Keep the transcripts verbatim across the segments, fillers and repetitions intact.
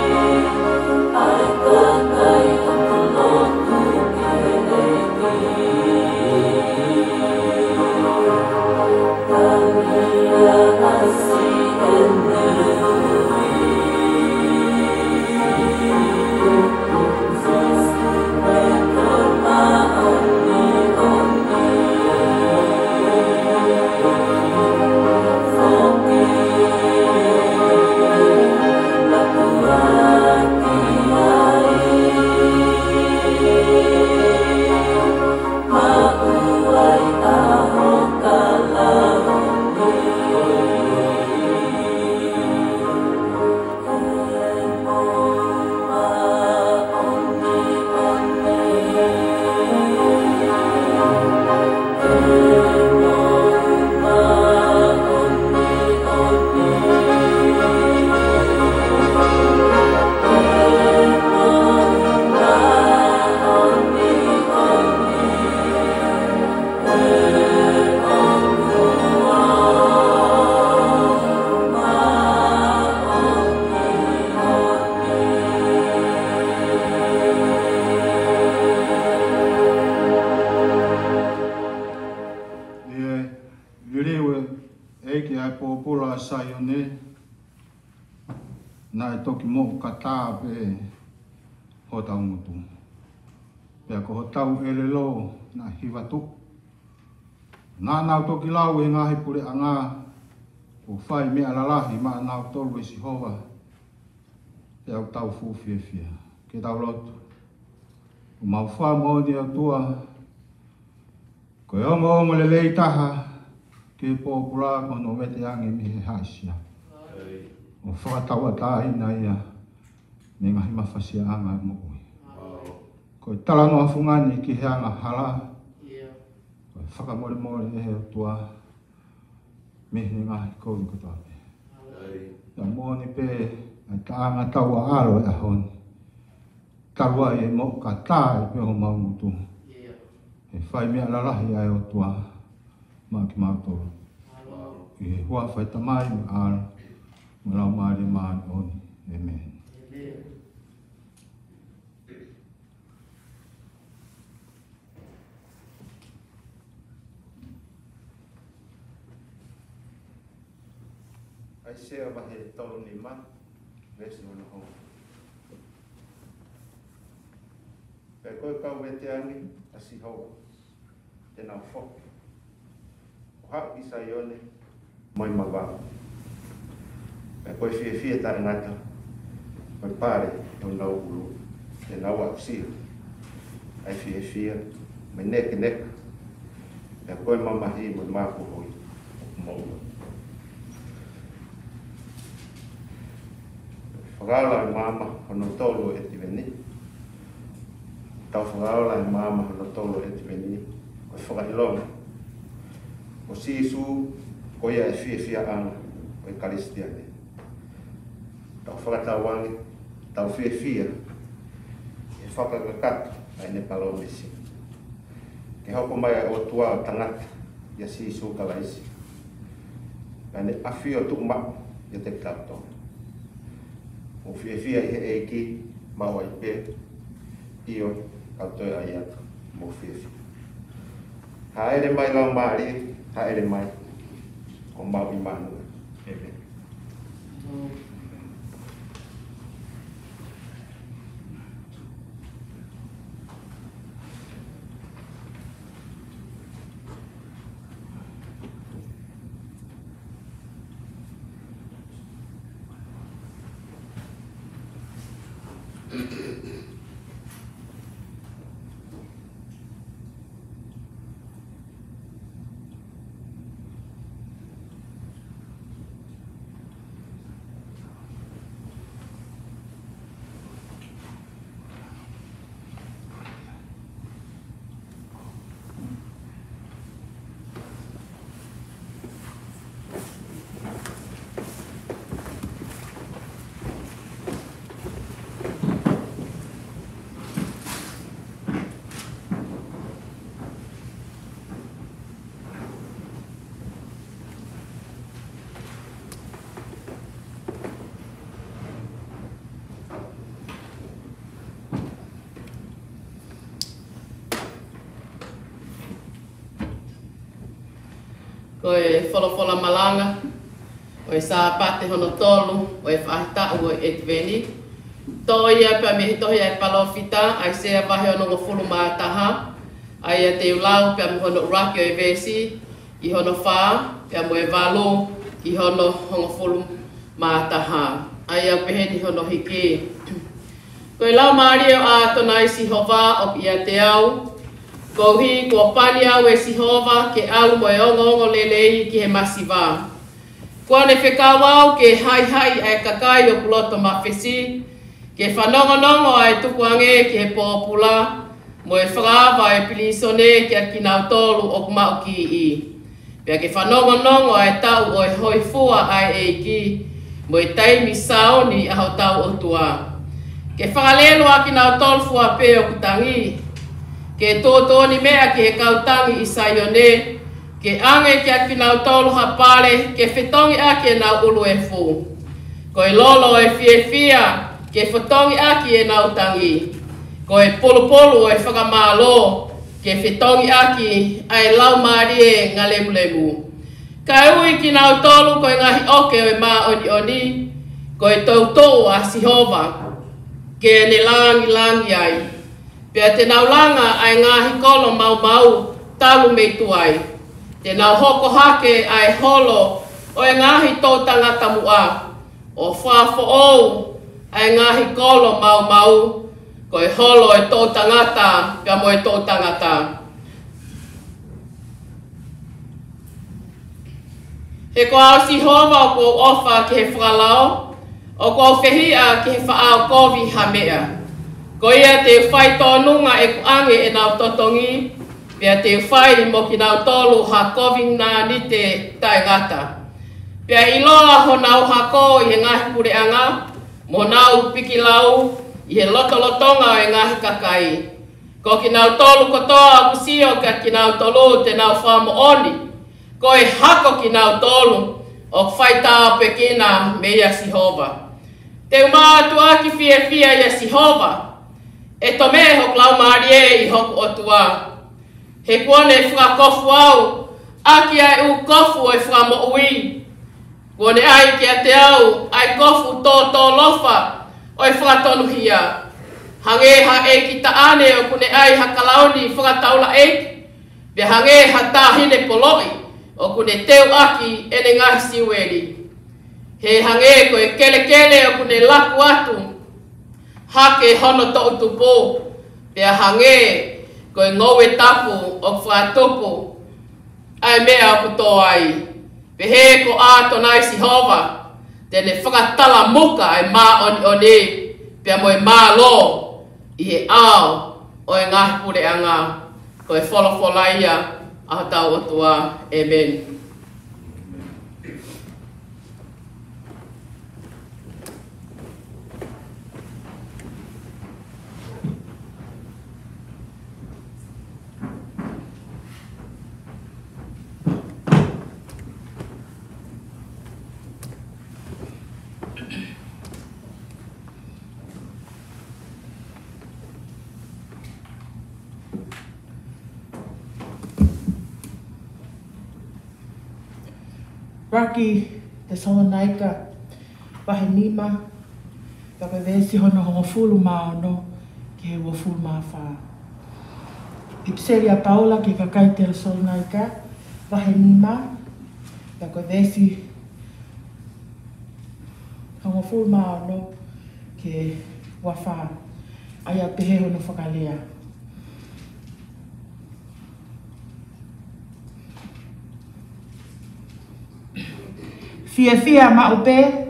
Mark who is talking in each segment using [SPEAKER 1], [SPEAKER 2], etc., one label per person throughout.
[SPEAKER 1] na e toki mo kata pe ho tau mutu. Pea ko ho tau ele lo na hiwatu. Nā nau toki lau e ngahi pure anga o whai mea lalahi ma nau tolu e si hoa. Pea o tau fufie fia. Ke tau lotu. O mau wha mo ni atua. Ko e ongo ongo le lei taha. Ke pōpura ko no wete ange mi he haisia. O whakataua tāhina ia me ngahi mawhasia anga e mo ui. Ko e tala no afungani ki he anga hala. Ko e whakamore more e he tua me he ngahi kouri kotape. Ia mōni pē ai ta anga taua alo e ahoni. Tarua e mo ka tā e pe ho maumutu. E whai mea lalahi ai o tua ma ki mātou. I hua whai tamai me alo. Murau maari maari oni. Amen. Ai sea wahe tolu ni ma. Vesi ono ho. Pea koe kau wete ani asi hoa. Tēnā whoki. Kuhau isa ione. Moi mawau. E koe fie fie tare ngata, koe pare o nau ulu, e nau apsia, ai fie fie, me neke neka, e koe mamahi mo māku hoi, o maua. Whakaala e mama hono tolu e tiveni, tau whakaala e mama hono tolu e tiveni, koe whakahilonga. O sisu, koe e fie fie anga, koe kalistiane. Tau whakatawangi, tau fia fia, e whakakakatu ai ne palomisi. Ke hoko mai o tua o tangata, ia si sukalaisi. Ai ne awhio tuk mau, ia te kato. O fia fia i he eiki, mau ai pē, io, kautoi ai atu, mo fia fia. Ha ere mai lau maari, ha ere mai, o mau i manu. Amen.
[SPEAKER 2] ko e wholofola malanga, o e sa pate hono tolu, o e whaahita o e etveni. Tō ia pia me hitohi ai palofita, ai sea wahi ono ngofulu mātaha, ai a te ulau pia mo hono uraki o e vesi, i hono wha, pia mo e valo, i hono ngofulu mātaha. Ai au peheni hono hiki. Ko e lau maari o a tona i Sihova o ia te au, ko hi ko pani au e Sihova ke au mo e ongo ongo lelei ki he masiva. Kua ne whekawau ke hai hai ai kakai o puloto mawhesi, ke whanongonongo ai tukuange ke he pōpula, mo e whakawa e pilisone ke a kinau tolu o kumau ki i. Pea ke whanongonongo ai tau o e hoi fua ai e ki, mo e taimi saoni a hau tau o tua. Ke whakalelo a kinau tolu fua pe o kutangi, ke tōtoni mea ki he kautangi i saione, ke ange ki a kinau tolu hapare, ke whetongi a ki e nau ulu e fu. Ko e lolo e fie fia, ke whetongi a ki e nau tangi. Ko e polu polu o e whakamalo, ke whetongi a ki ai lau maari e ngā lemu lemu. Ka ui ki nau tolu ko e ngahi oke o e mā oni oni, ko e tau tau a Sihova, ke ne langi langi ai. Pea te nau langa ai ngahi kolo mau mau talu mei tuai. Te nau hoko hake ai holo o e ngahi tō tangata mua. O whafo ou ai ngahi kolo mau mau, ko e holo e tō tangata, pia mo e tō tangata. He ko au Sihova o ko ofa ki he whakalao, o ko whehia ki he whaao kovi ha mea. Ko ia te whai tōnunga e kuange e nau totongi, pia te whai mo ki nau tolu ha kovi nā ni te taingata. Pia iloa ho nau hako i he ngahi pureanga, mo nau pikilau i he lotolotonga o e ngahi kakai. Ko ki nau tolu kotoa kusio ka ki nau tolu te nau whamo oni, ko e hako ki nau tolu o whai tāo pekina me ia Sihova. Te umaa tua ki fia fia ia Sihova, e to me hok lau maari e i hoku o tua. He kuone e whakakofu au, aki ai u kofu e whamo ui. Kuone ai ki a te au, ai kofu tō tō lofa o e whakatonu hia. Hange ha e ki ta ane o kune ai hakalaoni whakataula eiki. Be hange ha tāhine poloi o kune teu aki e ne ngahi siweri. He hange ko e kele kele o kune laku atu, hake hono to utupo, pea hange ko e ngowe tapu o whatupu, ai mea o kuto ai. Pe he ko a tonai Sihova, tene whakatala muka ai mā oni oni, pea mo e mā lo, i he ao o e ngahi pureanga, ko e wholofola ia a tau o tua. Amen.
[SPEAKER 3] Raki te Salonaika, wahe nima, waka vesi hono hongo fulu maono, ki he ua fulu maa whaa. Ipseri a Paula ki kakai te Salonaika, wahe nima, waka vesi hongo fulu maono, ki he ua whaa. Aia pehe hono whakalea. Fia fia ma upe,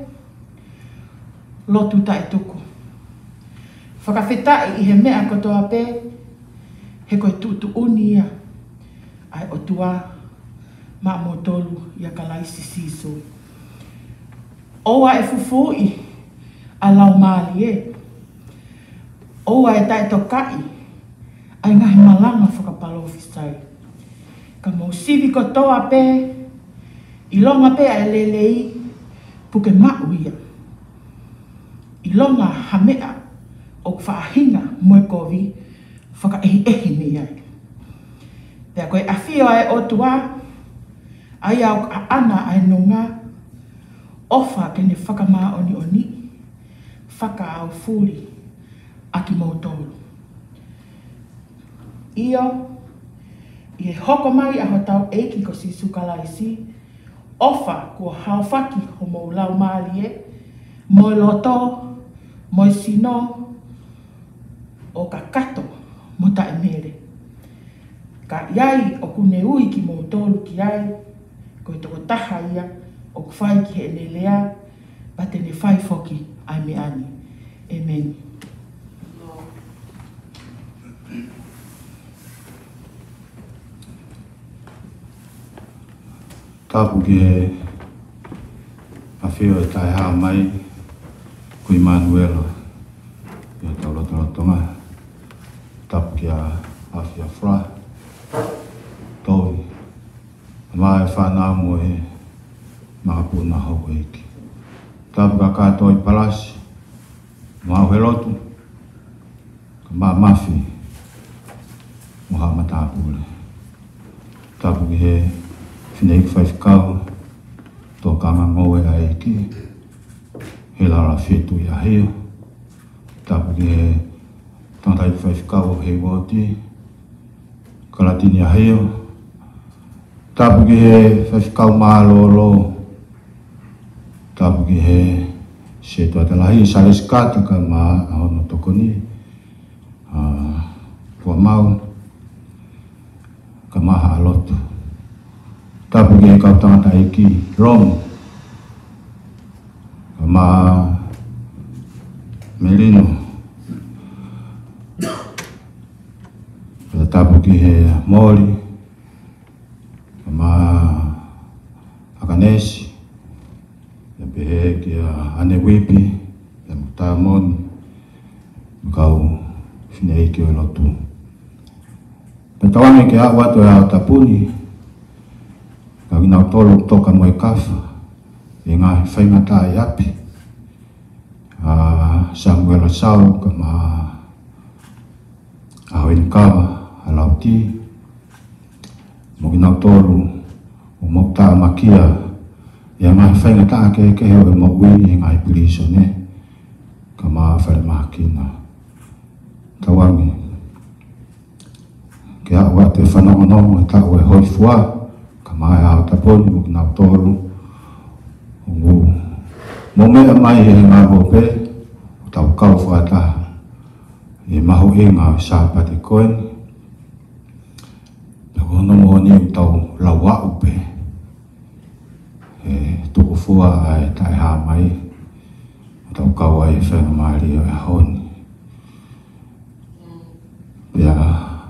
[SPEAKER 3] lotu tai tuku. Whakawhetai i he mea kotoa pe, he koe tutu unia, ai o tua ma motolu ia kalaisi siso. Oa e fufui, a lau maali e. Oa e tai tokai, ai ngahi malanga whakapalofi sai. Ka mau sivi kotoa pe, I longa pea e lelei puke mau ia. I longa hamea o whaahinga moe kovi whaka ehi ehi me ai. Pea koe awhio ai o tua, Ai au ana ai nonga ofa ke ne whakamaa oni oni, whaka au furi aki mautolu. Ia, i e hoko mai a hotau eiki ko si sukalaisi, ofa kua hauwhaki ho mau lau maali e, moi loto, moi sino, o ka kato mo ta e mere. Ka iai o kune ui ki mautolu ki ai, ko i toko taha ia, o kwhai ki he ne lea, pa te ne whai foki ai me ani. Amen.
[SPEAKER 1] Tapu ki he a whio e tai haa mai kui Manuela i a tau roto rotonga. Tapu ki a a whia whra toi. Maa e whanau mo e maa puna hoko iki. Tapu ka kātoi palasi maa he lotu ka maa mafi mo haa matapule. Tapu ki he Finei ki whaifkau, tō kanga ngoe a eki, he lara whetu i a heo. Tapu ki he tantai ki whaifkau he woti, karatini a heo. Tapu ki he whaifkau maalolo. Tapu ki he se tua te lahi, sale skata ka maa ahono tokoni. Kua mau, ka maha alotu. Tapu ki e kau tangata eki, rom, ka maa melino. Tapu ki he mori, ka maa akanesi, ka pehe ki a ane wipi, ka mutaa moni, kau whine eki o lotu. Petawangi ki a watu e au tapuni, ka wina tolu toka mo e kafa, e ngā whaingata e api. Samuela Sau, ka ma ahoini kawa, a lauti. Mo wina tolu, o mokta makia, e ngā whaingata ke ke heo e mo wini e ngā ipiriso ne, ka ma whare mahakina. Tawangi, ke a wate whanongonongo e tau e hoi fua, mai au taponi mo kina tolu ngu mo mea mai he ngā hope o tau kau whata e maho e ngā sāpate koeni e hono mo ni u tau lawa upe e tuku fua ai tai hā mai o tau kau ai whenga maari o e honi pia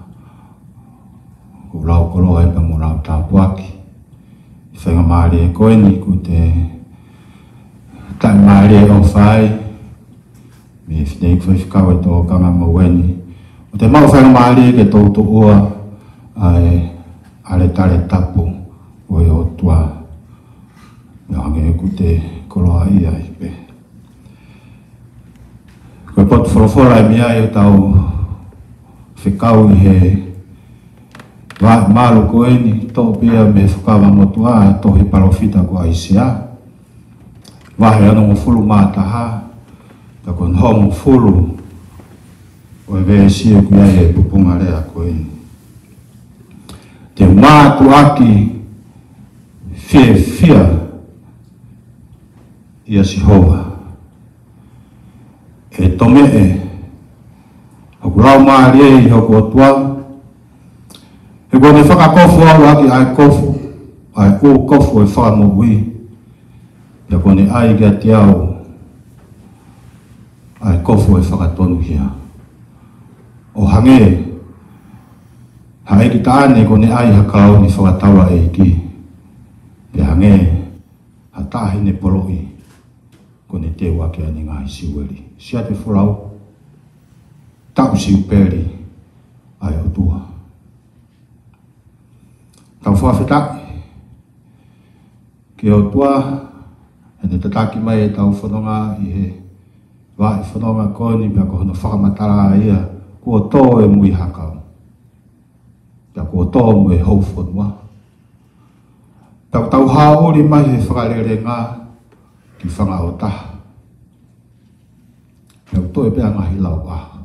[SPEAKER 1] ku lau kolo ai pa mo lau tāpuaki whenga maari e koeni ku te tai maari e o whai me whinei kwhawhikau e tō kanga maweni o te mau whenga maari e ke tōtu ua ai ale tare tapu o e o tua me hange e ku te koloa ia i pe koe potu wholofora e mia e o tau whikau i he Wa malu koeni to pia me whakawa motua to hi parofita ko aisia. Wa he ano mo fulu mataha ta kon homo fulu o e vea sia kuia e pupunga rea koeni. Te matu aki fie fia ia Sihova. E tome e hoku rau maari e i hoku o tua e kone whakakofu au aki ai kofu, ai o kofu e whakamogui. Ia kone ai kia te au, ai kofu e whakatonu hia. O hange, hae ki taane kone ai hakau ni whakatawa e ki. Ia hange, ha tahi ne poloi, kone te wake ane ngai siweri. Sia te whorau, tau si uperi, ai o tua. Tau whawhetai, ke o tua, e ne tataki mai e tau whanonga i he wai whanonga koni pia ko hono whakamatara ia, kua tō e mui hakau. Pia kua tō mui hau whanua. Tau tau haori mai he whakarerenga ki whanga o taha. Pea utoe pea ngahi lau aho.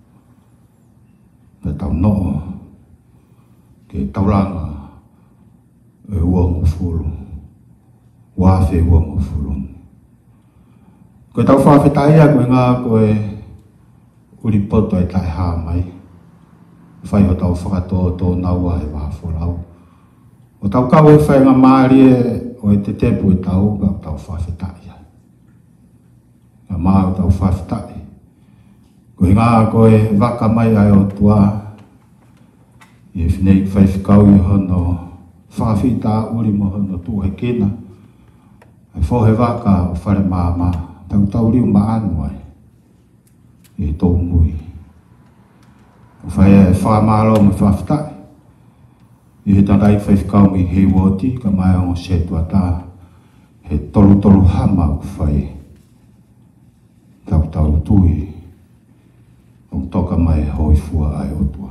[SPEAKER 1] Pea tau noo ke tauranga e uongo fulu. Wafe uongo fulu. Koe tau whawhetaia koe ngā koe uri poto e tae haa mai. Whai o tau whakatoa tō naua he wahafolau. O tau kau e whai ngā maari e o e te tepu e tau ka tau whawhetaia. Ngā maa o tau whawhetai. Koe ngā koe waka mai ai o tua. I e whinei whai whikau i hono whawhita uri mo hono tū he kina. Ai whohe waka o Fale Maama. Tau tau riu ma anu ai. I tō mui. O whai e whamalo me whawhetai. I he tarai whai whikau mi he woti ka mai o se tuata. He tolu tolu hama o whai. Tau tau tui. O toka mai hoi fua ai o tua.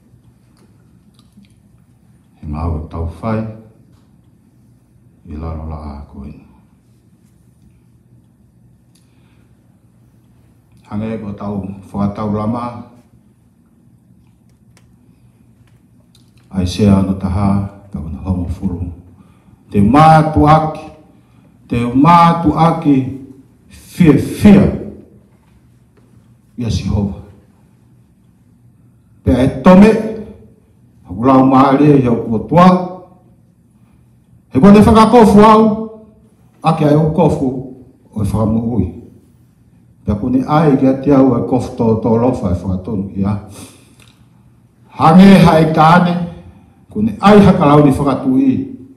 [SPEAKER 1] He ngau e tau whai. I laro la a koe. Hange ko tau whakatau lama. Ai sea ano taha, tau na hongo furu. Te mātu aki, te mātu aki, fia fia. Ia si hova. Pea e tome, haku lau maari e hiau kua tua. He kua te whakakofu au, aki ai o kofu, o e whakamu ui. Pea kune ai ki ati au e kofu tō tō lofa e whakatonu ki a. Hange hai tāne, kune ai hakalau ni whakatu i.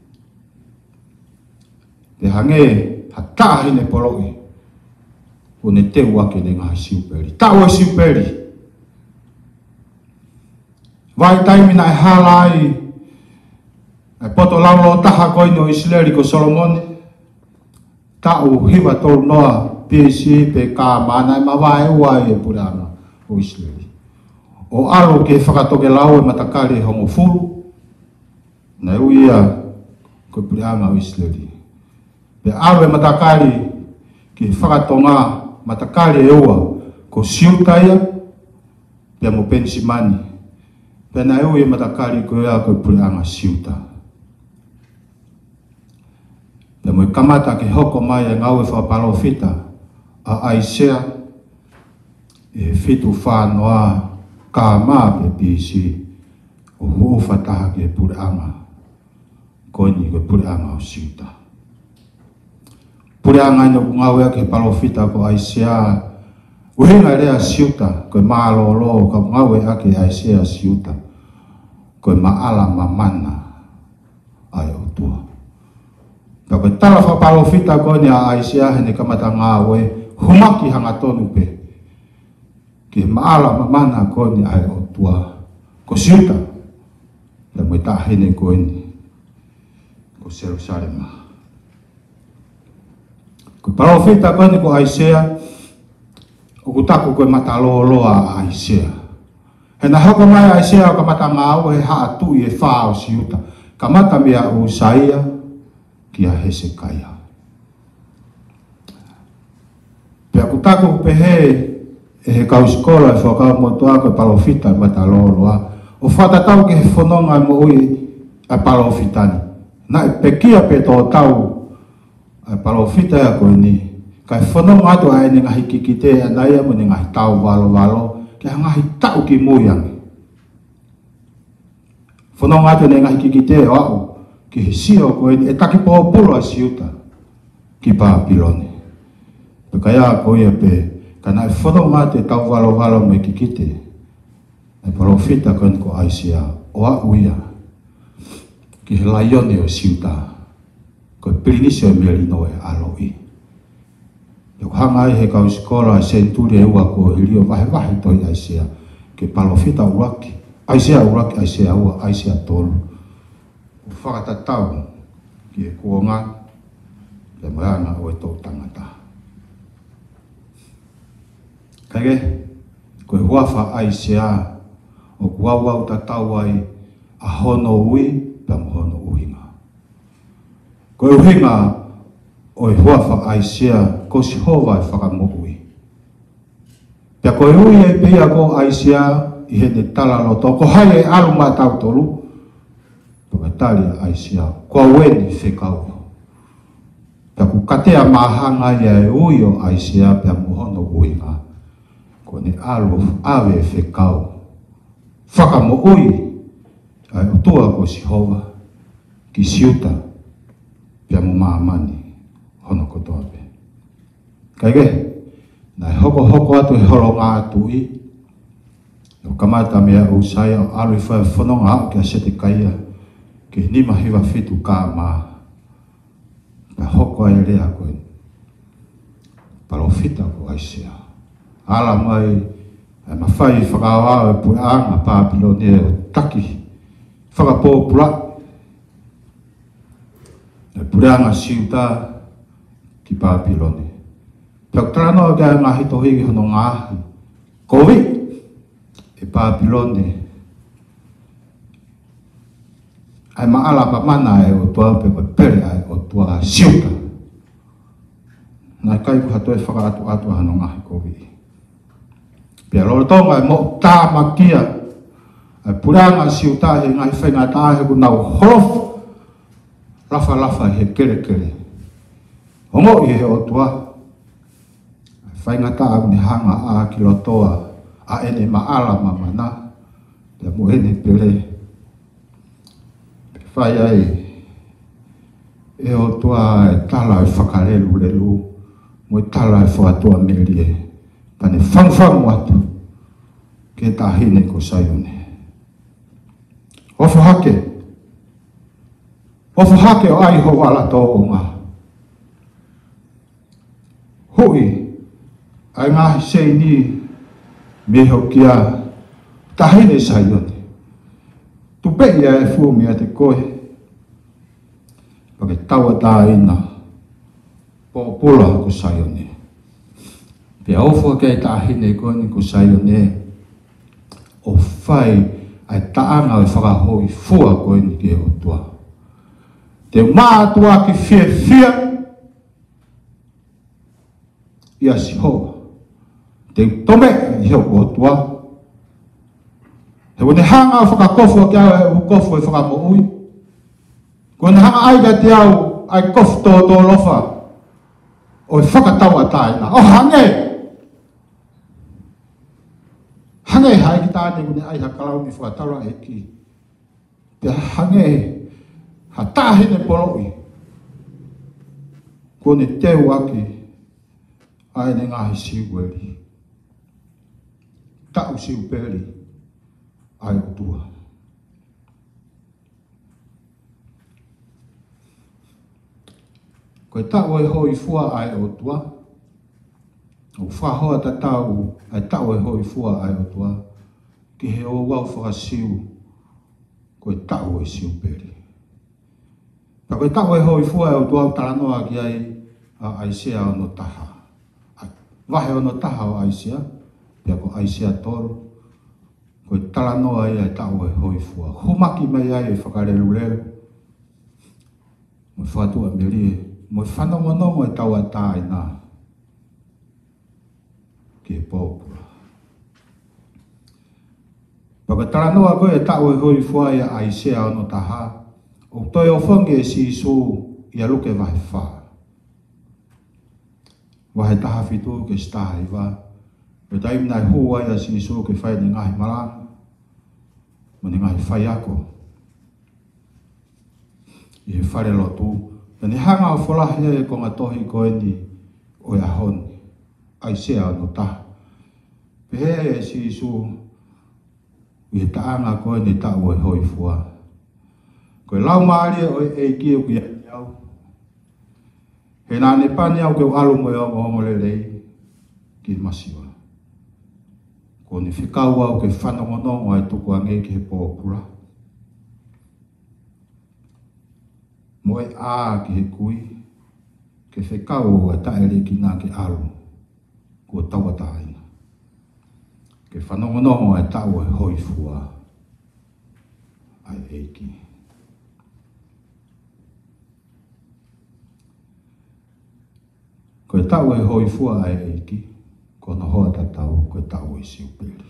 [SPEAKER 1] Te hange ha tāhine poroi. Kune te uake ne ngahi siuperi. Tau e siuperi. Vai taimina e halai. E poto laulo taha koine o Isleri ko Solomone. Tau hiwa tolu noa. P C pe ka mana e mawai ua e purana o Isleri. O alo ke whakatoke lau e matakari e hongo furu. Na uia ko purana o Isleri. Pe alo e matakari ki whakatonga matakari e ua ko siutaia pe mo pensimani. Pe na ui e matakari ko ea ko purana siuta. Pe mo e kamata ke hoko mai e ngau e whapalofita. A aisea e fitu whanoa ka maa pe pisi o huu whataha ke pureanga koini ke pureanga o siuta. Pureanga ino kungawea ke palofita ko aisea uhinga rea siuta ko maalolo ka kungawea ke aisea siuta ko maala mamana ai o tua. Ka koe tala wha palofita koini a aisea hene kamata ngawe humaki hanga tonu pe. Ki maala mamana koini ai o tua. Ko siuta. La mo tahine koini. Ko Jerusalema. Ko palofita koini ko Aisea. O kutaku koe mataloloa a Aisea. He na hoko mai Aisea ka mata ngau he haa tui e whao siuta. Ka mata mea o Usaia ki a Hesekaya. Pea kutako pehe e he kauskola e whakao motoa koe palofita e mataloloa. O whatatau ke he whanonga mo ui e palofitani. Na e pekia pe tō tau e palofita e koe ni. Ka e whanonga ato a e ni ngahi kikite a naia mo ni ngahi tau walo walo. Ke ha ngahi tau ki muiangi. Whanonga ato ni ngahi kikite o au. Ki he sio koe ni e taki po pulo a siuta. Ki Papilone. Kaya ko ia pe kana e whanonga te tau walo walo me kikite. E palofita koe ko Aisea o a uia. Ki he laione o siuta. Ko e pirinisi o melino e aloi. E hanga i he kau skola e senturi e ua ko hirio vahe vahe toi Aisea. Ki palofita uraki. Aisea uraki, Aisea ua, Aisea tolu. O whakatatau ki e kuonga. Le moana o e tau tangata. Kage, koe huafa Aisea o kuawau tatau ai a hono ui pa hono uhinga. Ko e uhinga o e hua whakaisia ko si hova e whakamohui. Pea ko e ui e pia ko aisia i hene tala loto, ko hai e alu ma tau tolu, ko e tali a aisia, ko a weni whekau. Pea ku katea mahanga ia e ui o aisia pea muhono uinga, ko ne alu awe whekau. Whakamohui, ai o tua ko si hova, ki siuta, pia mu maamani hono kotoa pe. Kaige, nai hoko hoko atu e holo ngā atu i, o kamata mea usai o alu i whai whanonga au ki a sete kaia, ki nima hiwa fitu kā maa. Ka hoko ai rea koe, palofita ko aisia. Ala mai, ai mawhai whakawao e pui anga Pāpilone o taki, whakapōpula, e pureanga siuta ki Pāpilone. Pea taranoa kia ngā hito higi hono ngāhi. Kovi e Pāpilone. Ai maala pa mana e o tua pe koe pere ai o tua siuta. Nai kai ku hatoe whakaatu atu hano ngāhi kovi. Pea lolo tonga e mo tā makia. Ai pureanga siuta he ngahi whainga tā he ku nau horofu. Lafa lafa he kere kere. Hongo i he o tua. Whainga tā ni hanga a ki lotoa. A ene maala mamana. Te mo ene pere. Whai ai. E o tua e tala e whakarelu lelu. Mo e tala e whaatua merie. Pane whangwhangu atu. Ke tā hine ko saione. Ofo hake. Ofo hake o ai ho wala tō o ngā. Hui, ai ngāhi sei ni me ho kia tahine saione. Tu peia e fuumi a te koe. Pake taua tā ina. Pōpula ko saione. Pea ofo ke tahine koe ni ko saione. O whai ai taanga e whakahoi fua koe ni ke o tua. Te mātua ki fia fia ia si hoa. Te tome i heo o tua. He wane hanga o whakakofo ki au e u kofo e whakamoui. Ko ne hanga aiga te au ai kofu tō tō lofa. O e whakataua tāina. O hange! Hange hai ki tāne kune ai hakalau ni whakatara e ki. Te hange ha tāhine poroi. Ko ne teu aki ai ne ngahi siueri. Tau siuperi ai o tua. Ko e tau e hoi fua ai o tua. O whahoa ta tau ai tau e hoi fua ai o tua. Ki he o wau whakasiu. Ko e tau e siuperi. Pa koe tau e hoi fua e o tuau taranoa ki ai a aisea o no taha. Wahe o no taha o aisea, pia ko aisea toro. Koe taranoa i ai tau e hoi fua. Humaki mai ai e whakarelu leo. Mo whatua me rie, mo whanongonongo e tau a tā i nā. Ki e pōpura. Pa koe taranoa koe e tau e hoi fua i a aisea o no taha. O toi o whange e si su i a luke vahe wha. Wahe taha fitu ke staha i wā. E taim nai hua i a si su ke whai ni ngahi maranga. Ma ni ngahi whai ako. I he whare lotu. E ni hanga o wholahi e ko ngā tohi koe ni o ia honi. Ai sea no taha. Pehe e si su i he taanga koe ni tau e hoi fua. Koe lau maari o e ki o ki au. He nā ne pani au ke o alu mo e o mo le rei ki masiwa. Ko ni whikau au ke whanongonongo ai tuku ange ki he pōpura. Mo e ā ki he kui. Ke whikau au e taere ki nā ke alu. Ko taua tāina. Ke whanongonongo ai tau e hoi fua. Ai eiki. Koe tau e hoi fua ai eiki, kono hoa tatau, koe tau e siuperi.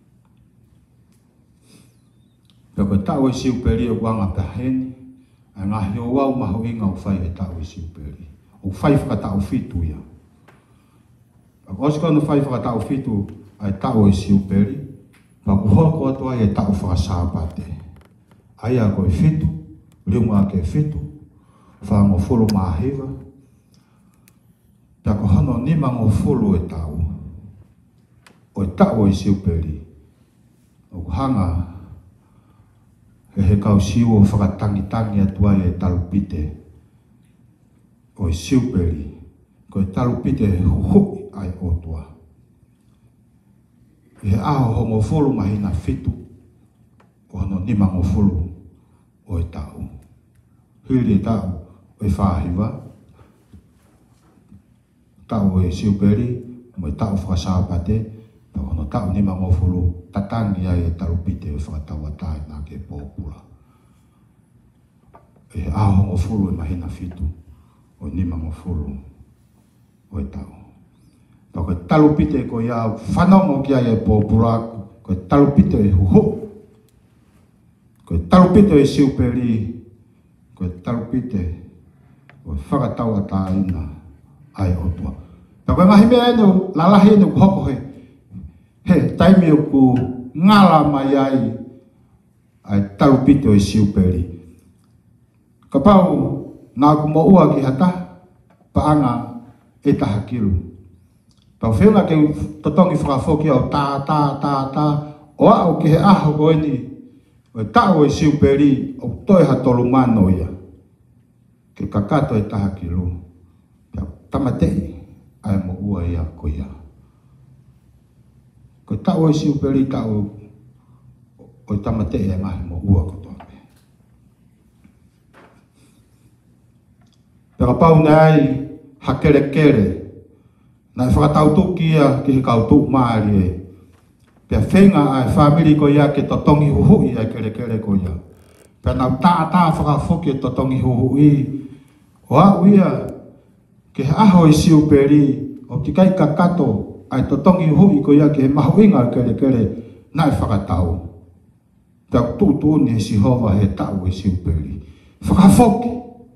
[SPEAKER 1] Pea koe tau e siuperi o wanga paheni, ai ngahi o wau maho inga o whai e tau e siuperi. O whai whakatau fitu ia. Ako osi kono whai whakatau fitu ai tau e siuperi, pa kuhoko atua e tau whakasāpate. Ai a koe fitu, riunga ke fitu, whango fulu mahiwa, pea ko hono nima ngo fulu e tau. O e tau e siuperi, o hanga he he kau siu o whakatangitangi atua e talupite. O e siuperi, ko e talupite he huhui ai otua. He aho hongo fulu mahina fitu, o hono nima ngo fulu o e tau. Hili e tau o e whahiwa, tau e siuperi, mo e tau whakasāpate, pa hono tau nima ngo fulu, tatangi ai e talupite e whakatawatai nā ke pōpura. E aho hongo fulu e mahina fitu, o nima ngo fulu o e tau. Pa koe talupite ko ia whanongo ki ai e pōpura, koe talupite e huhu, koe talupite e siuperi, koe talupite o whakatawatai nā ai otua. Pa koe ngahi mea enu, lalahi enu hoko he, he taimi o ku ngala mai ai ai talupite o e siuperi. Ka pau nā ku mo ua ki hata, paanga e tahakiru. Pau whiunga ke totongi whakafoki au tā, tā, tā, tā, o au ki he aho koe ni, o e tau e siuperi, o toi ha tolu mano ia. Ke kakato e tahakiru. Tamatei, ai mo ua ia ko ia. Ko tau e siuperi tau o tamatei e ngahi mo ua ko toa pe. Pera pau nei ha kere kere, nai whakatautuki ia ki he kautuk maari e. Pea whenga ai whamiri ko ia ke totongi huhui ai kere kere ko ia. Pea nau tā tā whakafoki e totongi huhui. O au ia, ke aho i siuperi, o ki kai kakato, ai totongi hui ko ia ke he mahu inga kere kere, nai whakatau. Pea tūtu ni he sihova he tau i siuperi. Whakafoki.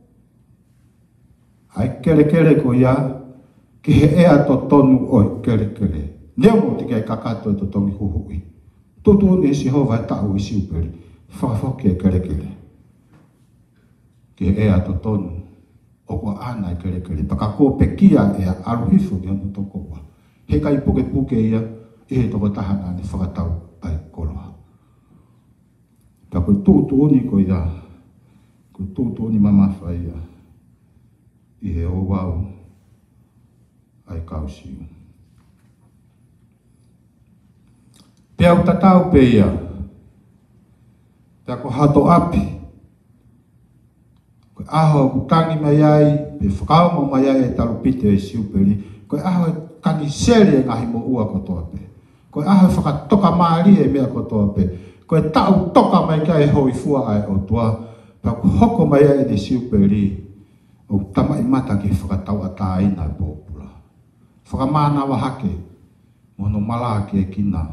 [SPEAKER 1] Ai kere kere ko ia, ke he ea totonu oi kere kere. Neo mo ti kai kakato e totongi hui. Tūtu ni he sihova he tau i siuperi. Whakafoki e kere kere. Ke he ea totonu. O kua ana e kere kere. Paka kua pekia e a aruhifo ni anu toko ua. He kai puke puke ia, e he toko tahana ni whakatau ai koroha. Paka koe tūtu uni ko ia, koe tūtu uni mamawha ia, i he o wau ai kausiu. Pea u tatau pe ia, pea ko hato api, koe aho ku tangi mai ai, pe whakaongo mai ai e talupite e siuperi, koe aho e kangi sere e ngahi mo ua kotoa pe. Koe aho e whakatoka maari e mea kotoa pe. Koe tau toka mai kia e hoi fua ai o tua, pa ku hoko mai ai e siuperi, o tama i mata ki whakatau ata ina e pōpura. Whakamana wa hake, mono mala ki e kina,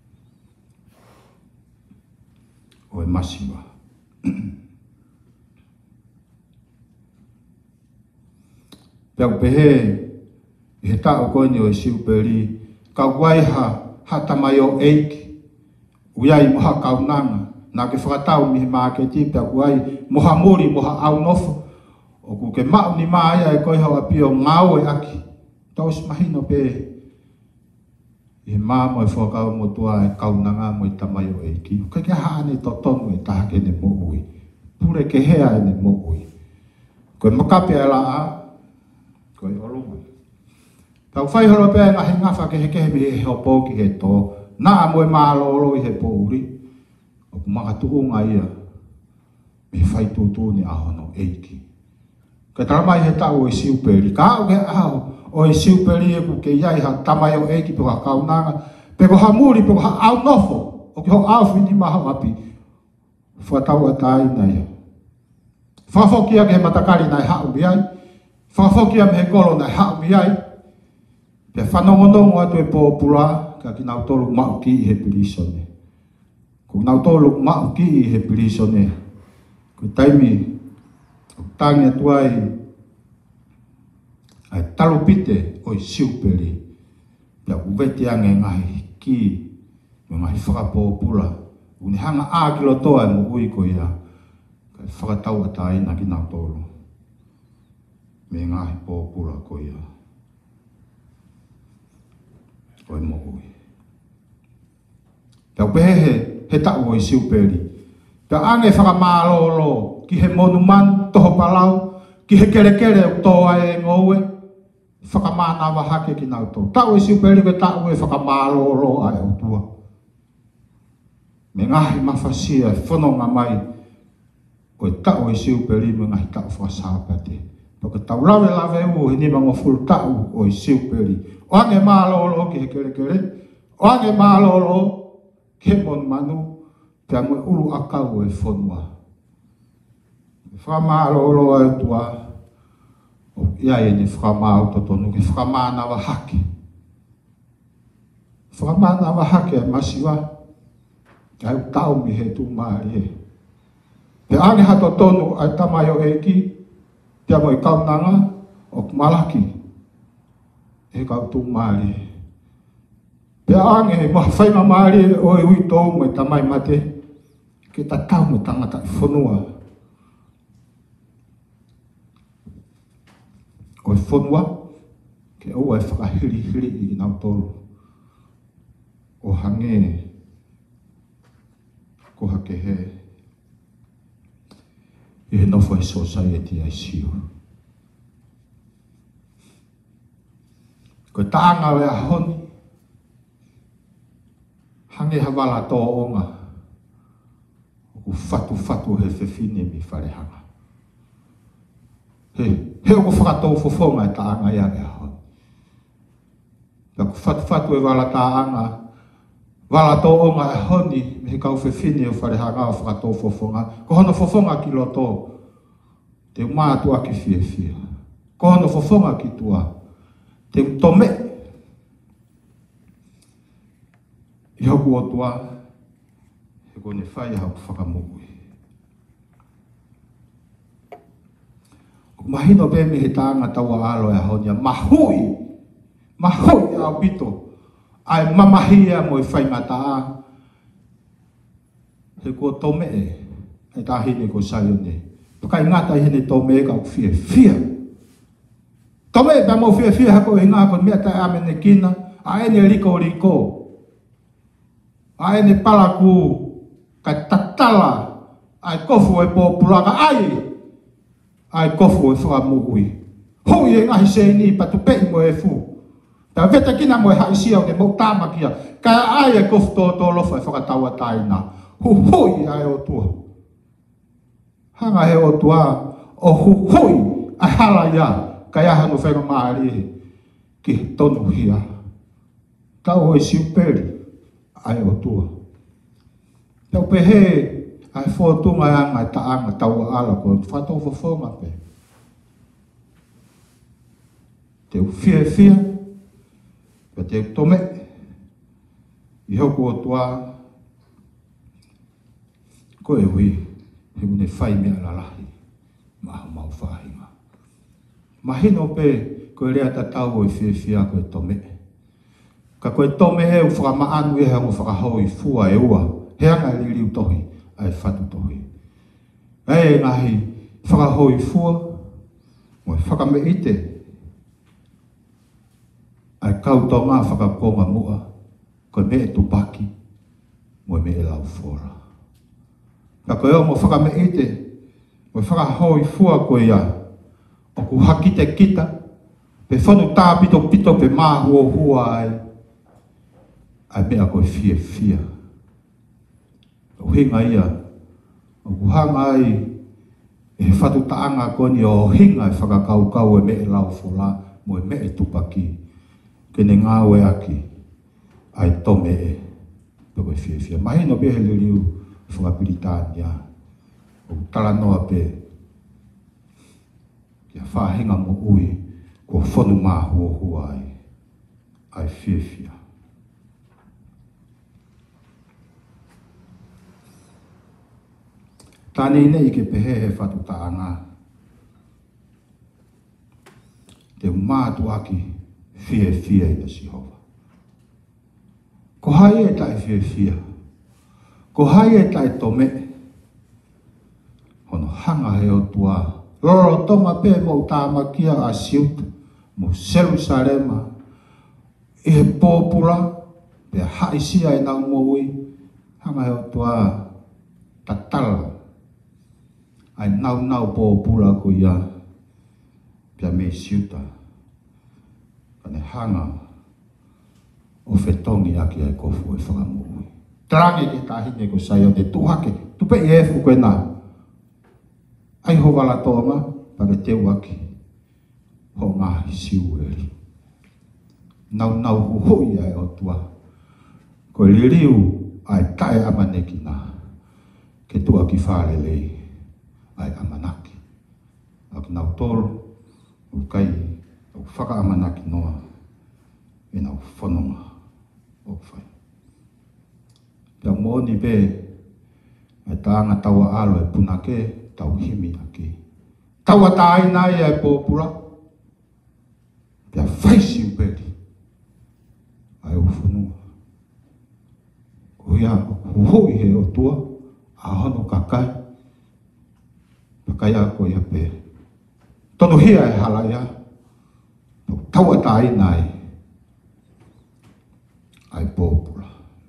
[SPEAKER 1] o e masiwa. Pea pehe, i he tau koe ni o e siuperi, ka waiha hata mai o eiki, uiai moha kaunanga, nā ke whakatau mihi maa ke ti, pea kuai moha muri, moha au nofo, o ku ke mau ni maa ia e koe hau api o ngau e aki, taus mahino pe, i he maa mo e whakau mo tua e kaunanga mo i tamai o eiki, koe ke haane to tonu e tahake ne mo ui, pure ke hea e ne mo ui, koe makape e la a, koe olunga. Tau whai horo pēr ngahi ngawha ke he kehe mi he hopo ki he tō, nā moe mālolo i he pōuri, o ku makatuunga ia, me whai tūtū ni ahono eiki. Ka taramai he tau o e siuperi, ka au ke aho o e siuperi e ku ke iai ha tamai o eiki pe ha kaunanga, pe ko ha muri, pe ko ha au nofo, o ki ho au whini maha api, whatau a tai na ia. Whafokia ke he matakari nai hau mi ai, whafokia me he kolo nai hau mi ai, Pea whanongonongo atu e pōpura, ka ki nau tolu mau ki i he pirisone. Ko nau tolu mau ki i he pirisone. Ko taimi, o tangi atu ai, ai talupite o i siuperi. Pea uveti ange ngahi ki, me ngahi whakapōpura. Uni hanga ākilo toa e mo ui ko ia. Kai whakatau ata ina ki nau tolu. Me ngahi pōpura ko ia. Ko e mo ui. Pea upehe he, he tau o i siuperi. Pea ange whakamālolo ki he monuman toho palau, ki he kere kere o toa e ngoue. Whakamāna wahake ki nau tō. Tau e siuperi ke tau e whakamālolo ai o tua. Me ngahi mawhasia e whanonga mai o e tau e siuperi me ngahi tau whasāpate. Toka tau lawe lawe u he nima ngō fulu tau o e siuperi. O ange mālolo ki he kere kere. O ange mālolo ki he mon manu. Pea ngoe ulu akau e whanua. Whakamālolo ai tua. O ia e ne whakamāu totonu ke whakamāna wahake. Whakamāna wahake e masiwa. Ai tau mi he tu maari e. Te ane hato tonu ai tamai o eki. Te amo i kaunanga o kumalaki. E kau tu maari e. Te ane he maha whainga maari e o e ui tōu me tamai mate. Ke ta tau me tangata i whanua. O e whanua. Ke ua e whakahiri hiri i nau tolu. O hange ko hake he i he nofo e society ai siu. Ko taanga we a honi hange hawala tō onga o fatu fatu he whewhine mi wharehanga. He, he o ko whakatō fofonga e taanga ia e a honi. Ka ko fatu fatu e wala taanga wala tō onga e honi me he kau whewhine o wharehanga o whakatō fofonga. Ko hono fofonga ki loto te umātua ki fie fie. Ko hono fofonga ki tua te utome. I hoku o tua he kone whai hau whakamugui. O mahino be me he tāanga taua alo e honia mahui. Mahui au pito. Ai mamahia mo i whaingata a. He kua tome e. He tahine ko sayone. Pakai ngata i hene tome e kau fia fia. Tome e pa mo fia fia hako e ngā kon mea tai amene kina. A ene riko riko. A ene palaku. Kai tatala. Ai kofu e pōpuraka ai. Ai kofu e whakamugui. Hui e ngahi se ni patupei mo e fu. Ta veta kina mo e haisia o te mo tāmakia. Kai ai e kofu tō tō lofa e whakataua taina. Huhui ai o tua. Hanga he o tua o huhui ai hala ia. Kai aha no whenga maari ki tonu hia. Tau o e siuperi ai o tua. Tau pehe ai whotunga anga e taanga taua ala ko whatou whafonga pe. Te fia fia. Ka te tome, i hoku o tua, ko e hui, he mune whai mea lalahi, maha mau whahinga. Mahino pe, ko e rea ta tau o i whia whia ko e tome. Ka ko e tome he u whakamaanu e hangu whakahau i fua e ua, he anga e ririu tohi, ai whatu tohi. E ngahi, whakahau i fua, mo e whakame ite, ai kau tō ngā whakakonga mua, koe me e tupaki, mo me e lau fora. Ka koe o mo whakame ite, mo e whakahoi fua koe ia, o ku haki te kita, pe whanu tā pito pito pe māhua hua ai, ai mea koe fia fia. O hinga ia, o ku hanga ai, e whatu taanga koe ni o hinga e whakakau kau e me e lau fora, mo e me e tupaki. Kene ngāwe aki, ai tome e, peko e fia fia. Mahi no pehe le riu, whakapiritānia, o tala noa pe, kia whahinga mo ui, ko whonu mā hua hua ai. ai whiawhia. Tāne nei ke pehe he whatutaanga. Te mātu aki whiawhia i a Sihova. Ko hai e tai whiawhia. Ko hai e tai tome. Hono hanga he o tua. Roro tonga pe mo tāmakia a siuta. Mo Jerusalema. I he pōpura. Pe haisia e nau moui. Hanga he o tua tatala. Ai nau nau pōpura ko ia. Pia me siuta. Kane hanga. O whetongi aki ai kofu e whakamui. Trangi ke tahine ko sai o te tuhake. Tupe i efu koe nā. Ai ho wala tonga. Pake teu aki. Ho ngahi siu eri. Nau nau huhui ai o tua. Ko liriu ai tae amaneki nā. Ke tua ki whare lei. Ai amanaki. Aki nau toro. Ukai. Au whaka amanaki noa. E nau whanonga. O whai. Pia mōni be. Ai tāanga taua alo e punake. Tau himi aki. Taua tāi nai ai pōpura. Pia whaisi uperi. Ai o whanua. Ko ia huhui he o tua. A hono kakai. Pakai a ko ia pe. Tono hia e hala ia. Taua tāi nai. Ai pōpura.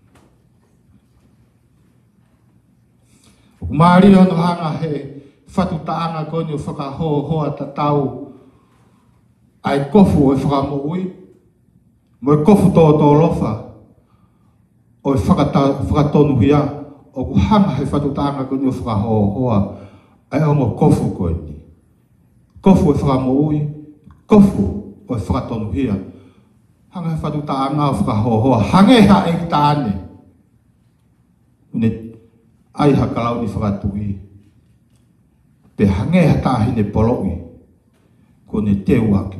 [SPEAKER 1] O kumari ono hanga he whatutaanga koni o whakahoa hoa tatau. Ai kofu o e whakamoui. Mo e kofu tō tō lofa. O e whakatonu hia. O ku hanga he whatutaanga koni o whakahoa hoa. Ai ongo kofu koni. Kofu e whakamoui. Kofu o e whakatonu hia. Hanga he whatutaanga o whakahoa hoa. Hange ha e tāne. Une ai ha kalau ni whakatui. Pe hange ha tāhine poloi. Ko ne teu aki.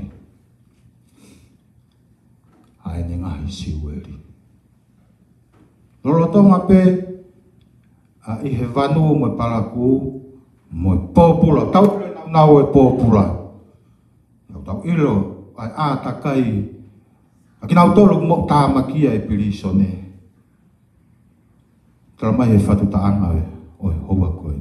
[SPEAKER 1] Ai ne ngahi siueri. Lorotonga pe. A i he vanu mo paraku. Mo pōpula. Tau ilo nau nau e pōpula. Tau ilo. Ai a takai. Aki nau tolu mo tāmakia e pirisone. Tara mai he whatutaanga e. Oi hoa koe.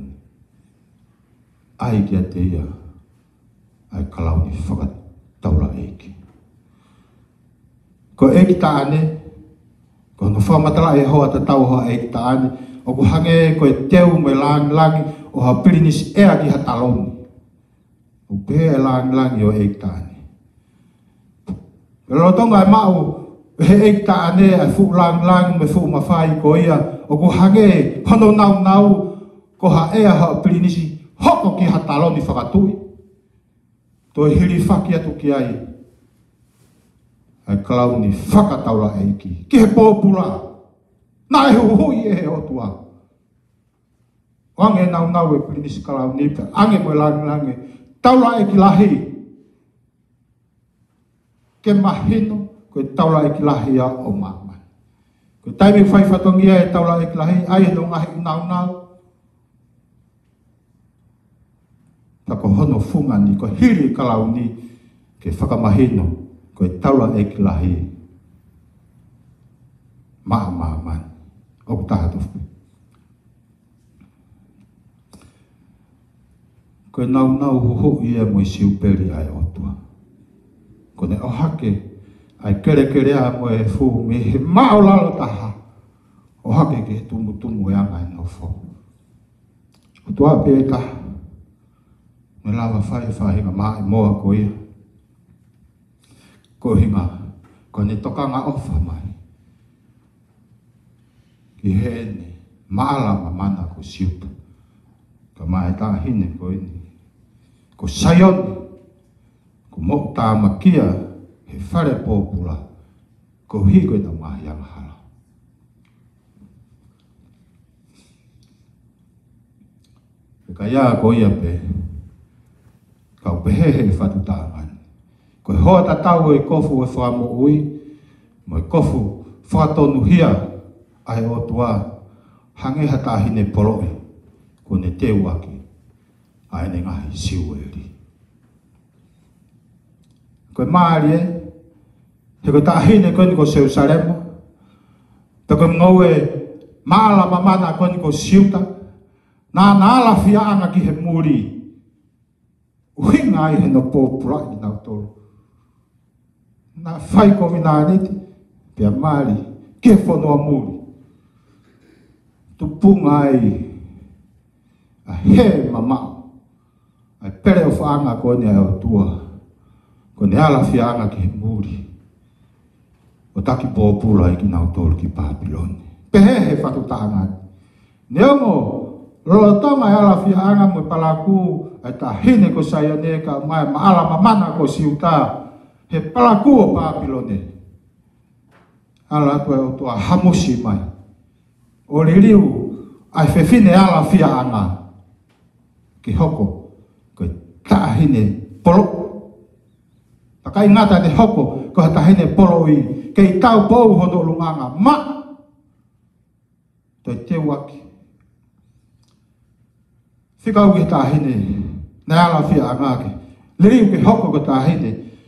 [SPEAKER 1] Ai kia te ia. Ai kalau ni whakat taula eiki. Ko eiki tāne. Ko no whamatala e hoa ta tau hoa eiki tāne. O ku hange ko e teu me langi langi. O ha pirinis ea ki ha taloni. O pe e langi langi o eiki tāne. Pero tonga e mau. He eiki tāne e fu langi langi me fu mawhai ko ia. O ku hange hono nau nau. Ko ha ea ha pirinisi. Hoko ki ha taloni whakatui. Toi hiri whaki atu ki ai. Ai klau ni whakataula eiki. Ki he pōpura. Nā e hui e he otua. Wange nau nau e pirinisi klau ni. Ange mo langi langi. Taula eiki lahi. Ke mahino. Koe taula eiki lahi a o māma. Koe taimi whai whatongia e taula eiki lahi. Ai he no ngahi nau nau. Ko hono funga ni, ko hiri kalau ni ke whakamahino, ko e taula e ki lahi maa maa man. O tahatofu. Ko e nau nau huhu ia mo i siuperi ai otua. Ko ne ohake ai kere kere a mo e fu me he mao lalo taha. Ohake ke tumu tumu e anga e nofo. Otua pe taha. Me lava whai whai hinga maa i moa ko ia. Ko hinga, ko ne tokanga ofa mai. Ki hene, maala ma mana ko siuta. Ka mai tā hine ko ini. Ko sayoni, ko mo tā makia, he whare pōpula. Ko higo i na mahi anga hala. Ka ia ko ia pe. Kau pehehe whatutāngan. Koe hoa ta tau e kofu e whamu ui. Mo kofu whakatonu hia ai o tua hange hata hine poloe ko ne te waki ai ne ngahi siweri. Koe maari e, he koe tahine koe ni ko Jerusalema, pe koe ngau e maala mamana koe ni ko siuta, nā nāla whiaanga ki he muri, uhinga ai he no pōpura i nau tolu. Nā whai ko wina aniti, pia maari, ke whanua muri. Tupunga ai, a he mamau, ai pere o whaanga koe ni ai o tua, ko ne ala whianga ki he muri. O taki pōpura i ki nau tolu ki Papiloni. Pehe he whatutanga. Neongo, Rolotonga e ala whianga mo palaku ai ta hine ko sayane ka mai maala mamana ko siuta he palaku o Papilone. Ala tu e o tua hamusi mai. O ririu ai whewhine ala whianga ki hoko ko ta hine polo. Takai ngata te hoko ko ta hine polo i kei tau pou hono lunganga ma. Toi te waki. Whikau ki tā hine, nā ala whia angāke. Liriu ki hoko ko tā hine.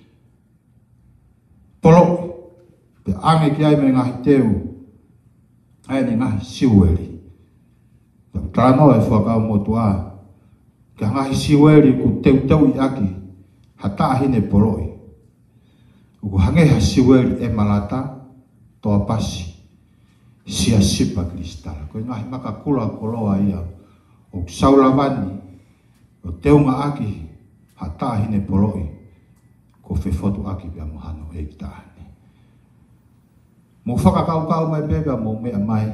[SPEAKER 1] Polo, te ange ki ai me ngahi teu. Ai ni ngahi siweri. Tāno e whakau motua. Ki ngahi siweri ku teu teu i aki. Ha tā hine poloi. Uku hangeha siweri e malata, toa pasi. Sia sipa kristala. Ko ngahi maka kula koloa ia. O saulavani, o teunga aki, ha tāhine poloi, ko whewhotu aki pia mohano e ki tāhine. Mo whakakaukau mai bebea mo mea mai,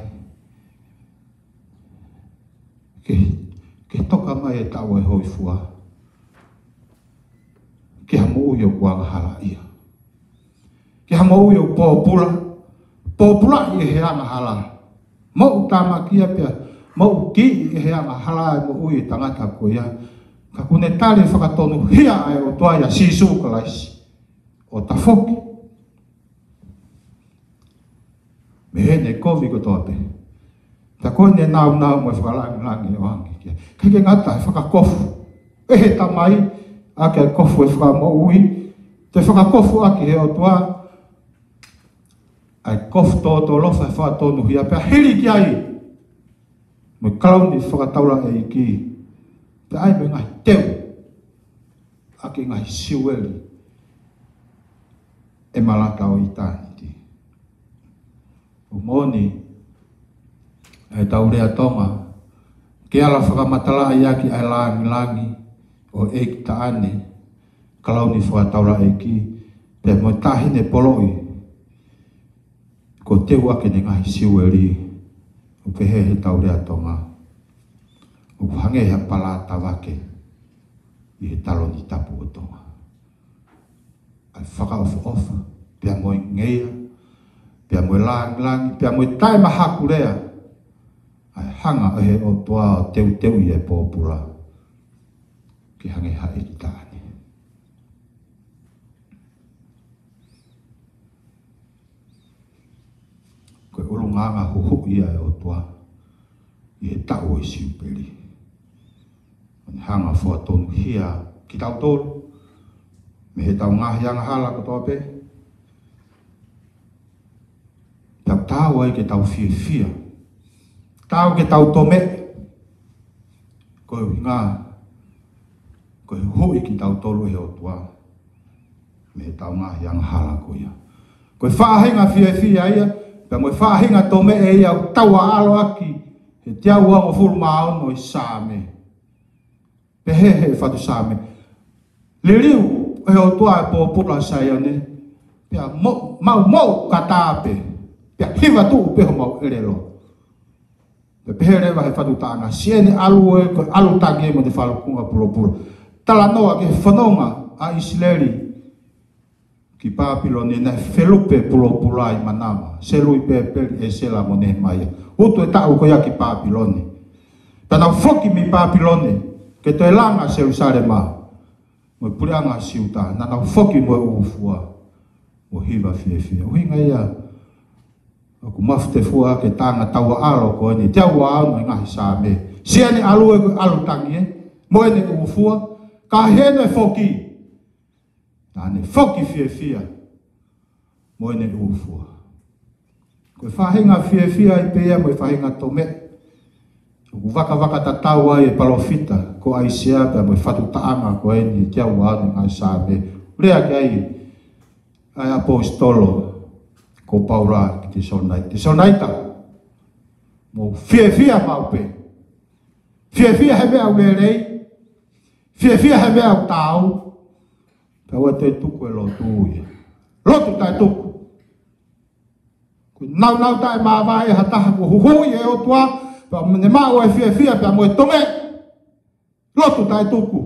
[SPEAKER 1] ke, ke toka mai e tau e hoi fua, ke ha mo ui o kuanga hala ia. Ke ha mo ui o pōpula, pōpula i e heanga hala, mo utama kia pia, mo ki e hea ma hala e mo ui tangata ko ia. Ka kune tale whakatonu hia ai o toa ia sisu kalaisi. O ta whoki. Me hene kovi ko toa pe. Ta koe ne nau nau mo e whakalangi langi o hangi kia. Keke ngata e whakakofu. E he tamai, ake e kofu e whakamo ui. Te whakakofu aki he o toa. Ai kofu tō tō lofa e whakatonu hia. Pea hiri ki ai. Mo kalau ni whakataura e iki, te ai me ngai teu, ake ngai siweri, e malata o itaniti. O moni, e taurea tonga, ke ala whakamatala i aki ai langi langi, o e ki taane, kalau ni whakataura e iki, pe mo tahine poloi, ko teu ake ni ngai siweri, o pehe he taurea tonga. O hange hea palata wake i he talo ni tapu o tonga. Ai whaka ofu ofu, pia moe ngeia, pia moe lang lang, pia moe tai mahaku rea. Ai hanga o he o toa o teu teu i e pōpura. Ki hange ha e ki tāne. Koe urunganga huhu ia e o toa. I he tau e siuperi. Hanga fua tonu hia ki tau tolu. Me he tau ngahi anga hala ko toa pe. Tau tau ai ke tau fia fia. Tau ke tau tome. Koe ngā. Koe hui ki tau tolu he o toa. Me he tau ngahi anga hala ko ia. Koe whaahinga fia fia ia. Pea moe whaahinga tome e ia tau a alo aki. He te au ang o fulu maono i sāme. Pe he he whatu sāme. Le riu e o tua e pōpura sai ane. Pea mau mau katāpe. Pea hiwa tu peho mau erelo. Pe pehe rewa he whatu tāna. Siene alu e ko alu tāki e mo te whalukunga pulopura. Tala noa ke whanonga a Isleri. Ki Papiloni ne whelupe pulopura i manama. Selui pe peri e sela mo ne maia. Utu e tau ko ia ki Papiloni. Tana whoki mi Papiloni. Ke te langa Jerusalema. Mo pureanga siuta. Nana whoki mo e ufua. o hiva fie fie. O hinga ia, o ku mafute fua ke tanga taua alo ko ni, te ua au no ngahi sa me. Sia ni alu e ku alu tangi e, mo e ne ufua, ka hene foki. Na ne foki fie fie, mo e ne ufua. Ko e whahinga fie fie i pea, mo e whahinga tome. Ku waka waka ta tau ai e palofita, ko ai sia pia mo e whatu taanga ko e ni, te ua au no ngahi sa me. Rea ke ai, ai apostolo, ko paura ki te sonai. Te sonaita, mo fie fie maupe. Fie fie he mea ulerei, fie fie he mea u tau, pia te tuku e lotu uia. Lotu tai tuku. Nau nau tai mawai hataha ko huhui e o tua, pia ne mau e fie fie pia mo e tonge. Lotu tai tuku.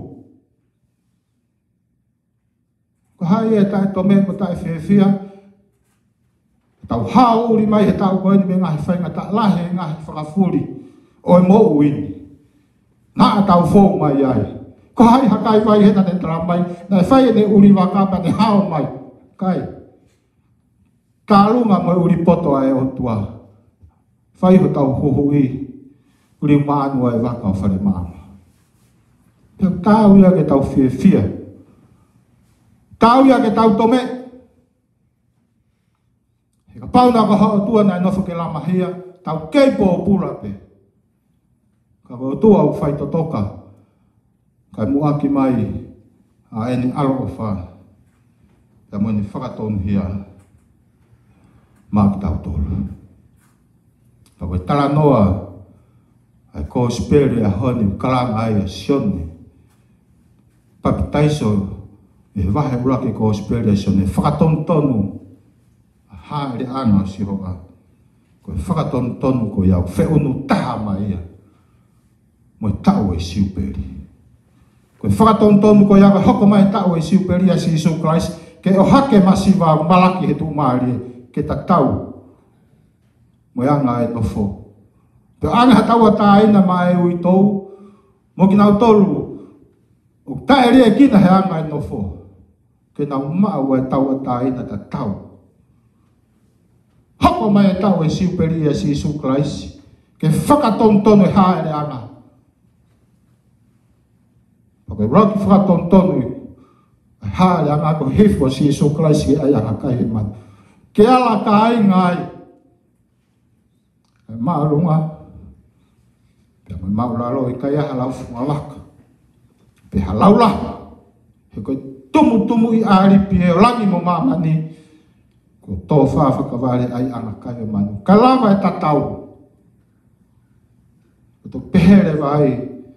[SPEAKER 1] Ko hai e tai tome ko tai fie fie, tau hao uri mai he tau koe ni me ngahi whainga ta lahe ngahi whakafuri o e mo uini. Nā a tau fōu mai ai. Ko hai hakai vai he na ne tara mai, na e whai e ne uri wakapa ne hao mai. Kai. Ka lunga mo uri poto ai o tua. Whai ho tau huhui, uri maanua e waka o Fale Maama. Pia tau ia ke tau fie fie. Tau ia ke tau tome. Ka pauna ka hao tua nai nofo ke lama hia, tau keipo o pula pe. Ka ko tua o whai totoka, kai muaki mai a eni alo o wha. Ka mo ni whakatonu hia, maa ki tau tolu. Ka koe tala noa, ai ko spere a honi kalanga ai a sione. Papi taiso, e wahe urake ko spere a sione, whakatonu tonu, haere ana si hoka. Ko whakatonu tonu ko iau, whiunu taha mai ia. Mo tau e siuperi. Ko whakatonu tonu ko iau, hoko mai tau e siuperi a si Isu Christ, ke o hake masiva malaki he tu maari, ke ta tau. Mo anga e nofo. Pe anga tau a taina mai ui tou, mo ki nau tolu, o tae rea kina he anga e nofo. Ke nau mau e tau a taina ta tau. Hako mai e tau e siuperi e si Isu Christ, ke whakatontonu e haere anga. Pake raki whakatontonu e haere anga ko hefo si Isu Christ ke ai anga kai he manu. Ke ala ka ai ngai, e maarunga, pia mai maulalo i kai aha lau fumalaka. Pe halau laha, he koe tumu tumu i aaripi e o langi mo mamani, ko tō whawhakaware ai anga kai o manu. Ka lava e tatau. Ko tō pehere vai.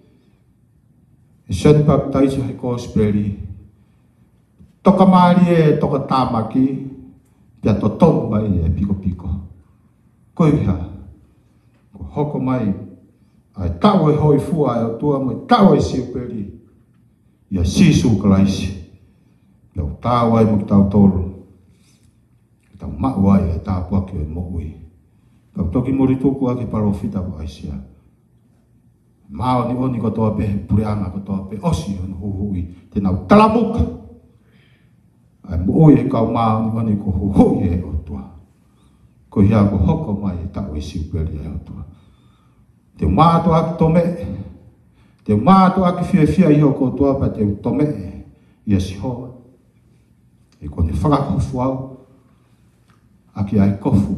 [SPEAKER 1] E sioni baptaiso he kōsperi. Toka maari e toka tāmaki. Pia tō tōmu vai e piko piko. Ko iha. Ko hoko mai. Ai tau e hoi fua e o tua mo e tau e siuperi. Ia sisu kalaisi. Ia o tāu ai mo ki tau tolu. Tau mawai e tāpua ki o e mo'ui. Tau toki mori tuku ake palofita wa aisia. Mao ni oni ko toa pe pureanga ko toa pe osi o huhui. Te nau talamuka. Ai mo'ui e kau mao ni oni ko huhui e o tua. Ko hia ko hoko mai e tau e siuperi e o tua. Te mātu aki tome. Te mātu aki fia fia i o ko tua pa te tome e. Ia si hoa. E kone whakakofu au. Aki ai kofu.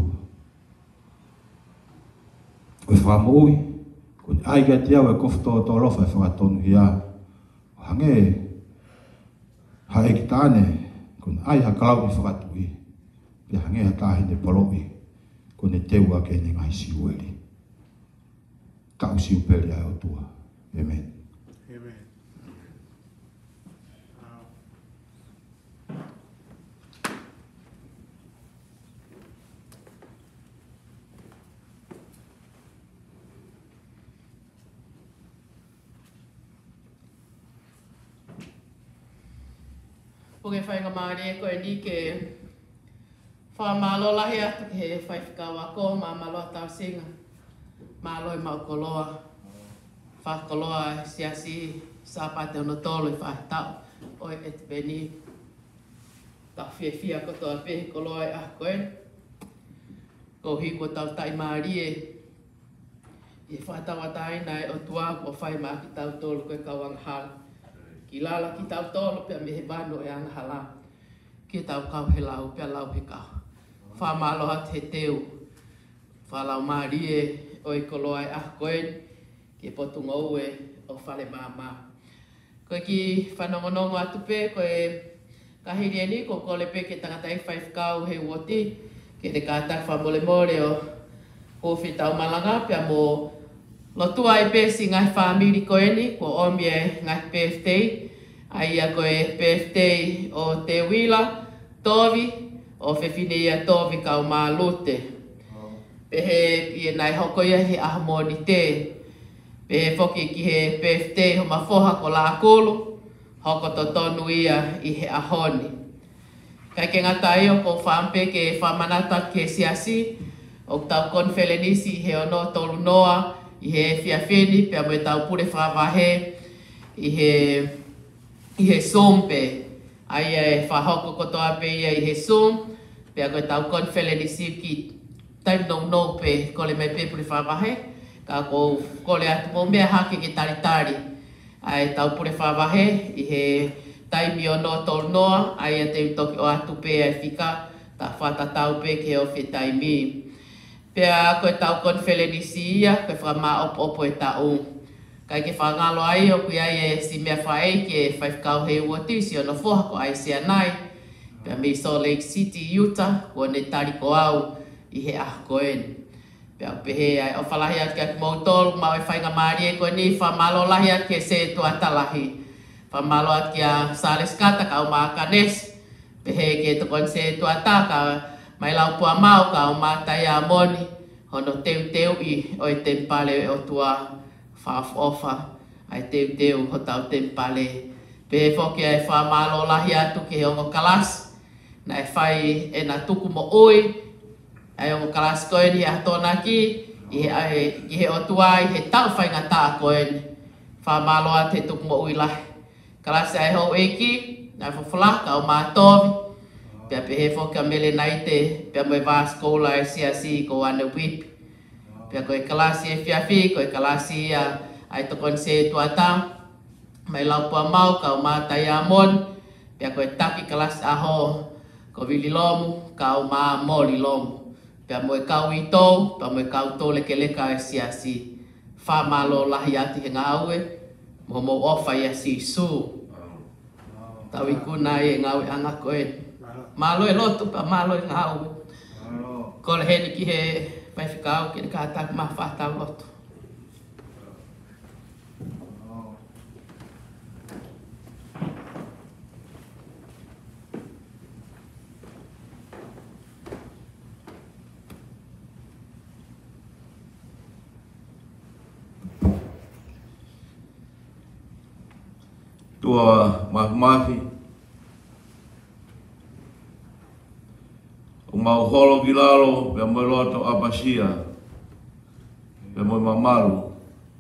[SPEAKER 1] Koe whamui, koe ai kia te au e kofu tō tō lofa e whakatonu hia. Hange, hae ki tāne, koe ai ha kalau ni whakatui. Pia hange ha tāhine poloi, koe teu ake ne ngai siueri. Tau siuperi ai o tua. Amen.
[SPEAKER 4] Amen.
[SPEAKER 2] Puke whainga maari e koe ni ke whamalo lahi atu ke he whaifikawa ko Maamaloa Tausinga. Māloi maukoloa. Whakoloa siasi sāpate ono tōlu i whaitau. Oi et beni. ka fia fia ko toa pehe ko loa e a koe. Ko hi ko tau tai maari e. E whatawatai nai o tua ko whai maa ki tau tolu koe kawang hal. Ki lala ki tau tolu pia me he bano e anga hala. Ki tau kau he lau pia lau he kau. Whamaloha te teu. Whalau maari e o i ko loa e a koe. Ki potunga ue o Fale Maama. Koe ki whanongonongo atu pe koe kahiri e ni ko kole pe ke tangata e whai whakau he woti. Ke te kātak whamole more o kofi tau malanga pia mo lotua e pesi ngai whamiri koe ni ko omi e ngai P F T. Ai a koe P F T o te wila tovi o whewhine ia tovi kau maa lute. Pehe i e nai hoko ia he ahamoni te. Pehe whoki ki he P F T ho mawhoha ko la kulu. Hoko to tonu ia i he ahoni. Kai ke ngata i o ko whampe ke whamanata ke siasi. O tau konfelenisi he ono tolu noa. I he whiawheni pia mo e tau pure whawahe. I he, i he sompe. Ai e whahoko kotoa pe ia i he som. Pia koe tau konfelenisi ki taim nong no pe kole mai pe pure whawahe. Ka ko kole atu mo mea hake ke taritari. Ai tau pure whawahe i he taimi o no tolu noa. Ai a te toki o atu pe ai whika. Ta whata tau pe ke o whi taimi. Pea koe tau konfelenisi ia, koe whama opo opo e tau. Kai ke whangalo ai o kui ai e si mea whae ke whaifkau hei uoti si ono whoha ko ai si anai. Pea mi Salt Lake City, Utah, kua ne tari ko au i he ah koen. Pea pehe ai o whalahi at kia kumau tolu, mau e whainga maari e koe ni whamalo lahi at kia se tua talahi. Whamalo at kia sales kata kau maa kanes. Pehe ke tukon se tua ta ka mai lau pua mau ka o mātai a moni. Hono teu teu i o e tempale o tua whaaf ofa. Ai teu teu ho tau tempale. Pe whoki ai whamalo lahi atu ki he ongo kalas. Na e whai e na tuku mo oi. Ai ongo kalas koe ni a tona ki. I he, ai, i he o tua i he tau whai ngata koe ni. Whamalo a te tuku mo oi lahi. Kalas ai ho eki. Na e whawhalaka o mātovi. Pea pehe whoka mele nai te, pea moe vā skola e siasi ko ane whip. Pea koe kalasi e whiawhi, koe kalasi ia ai tokon se tuata. Mai laupua mau ka o mātai a mon. Pea koe taki kalasi aho, ko vili lomu, ka o mā mori lomu. Pea moe kau i tau, pea moe kau tō leke leka e siasi. Whamalo lahi ati he ngā aue, mo mo ofa ia si su. Tau i kuna e ngā aue anga koe. Malo e lotu pa malo e ngau. Kole heni ki he pai whikau ki ka tak ma whatau lotu.
[SPEAKER 4] Tua mafi. O mau holo ki lalo, pia moe loto apasia, pia moe mamalu.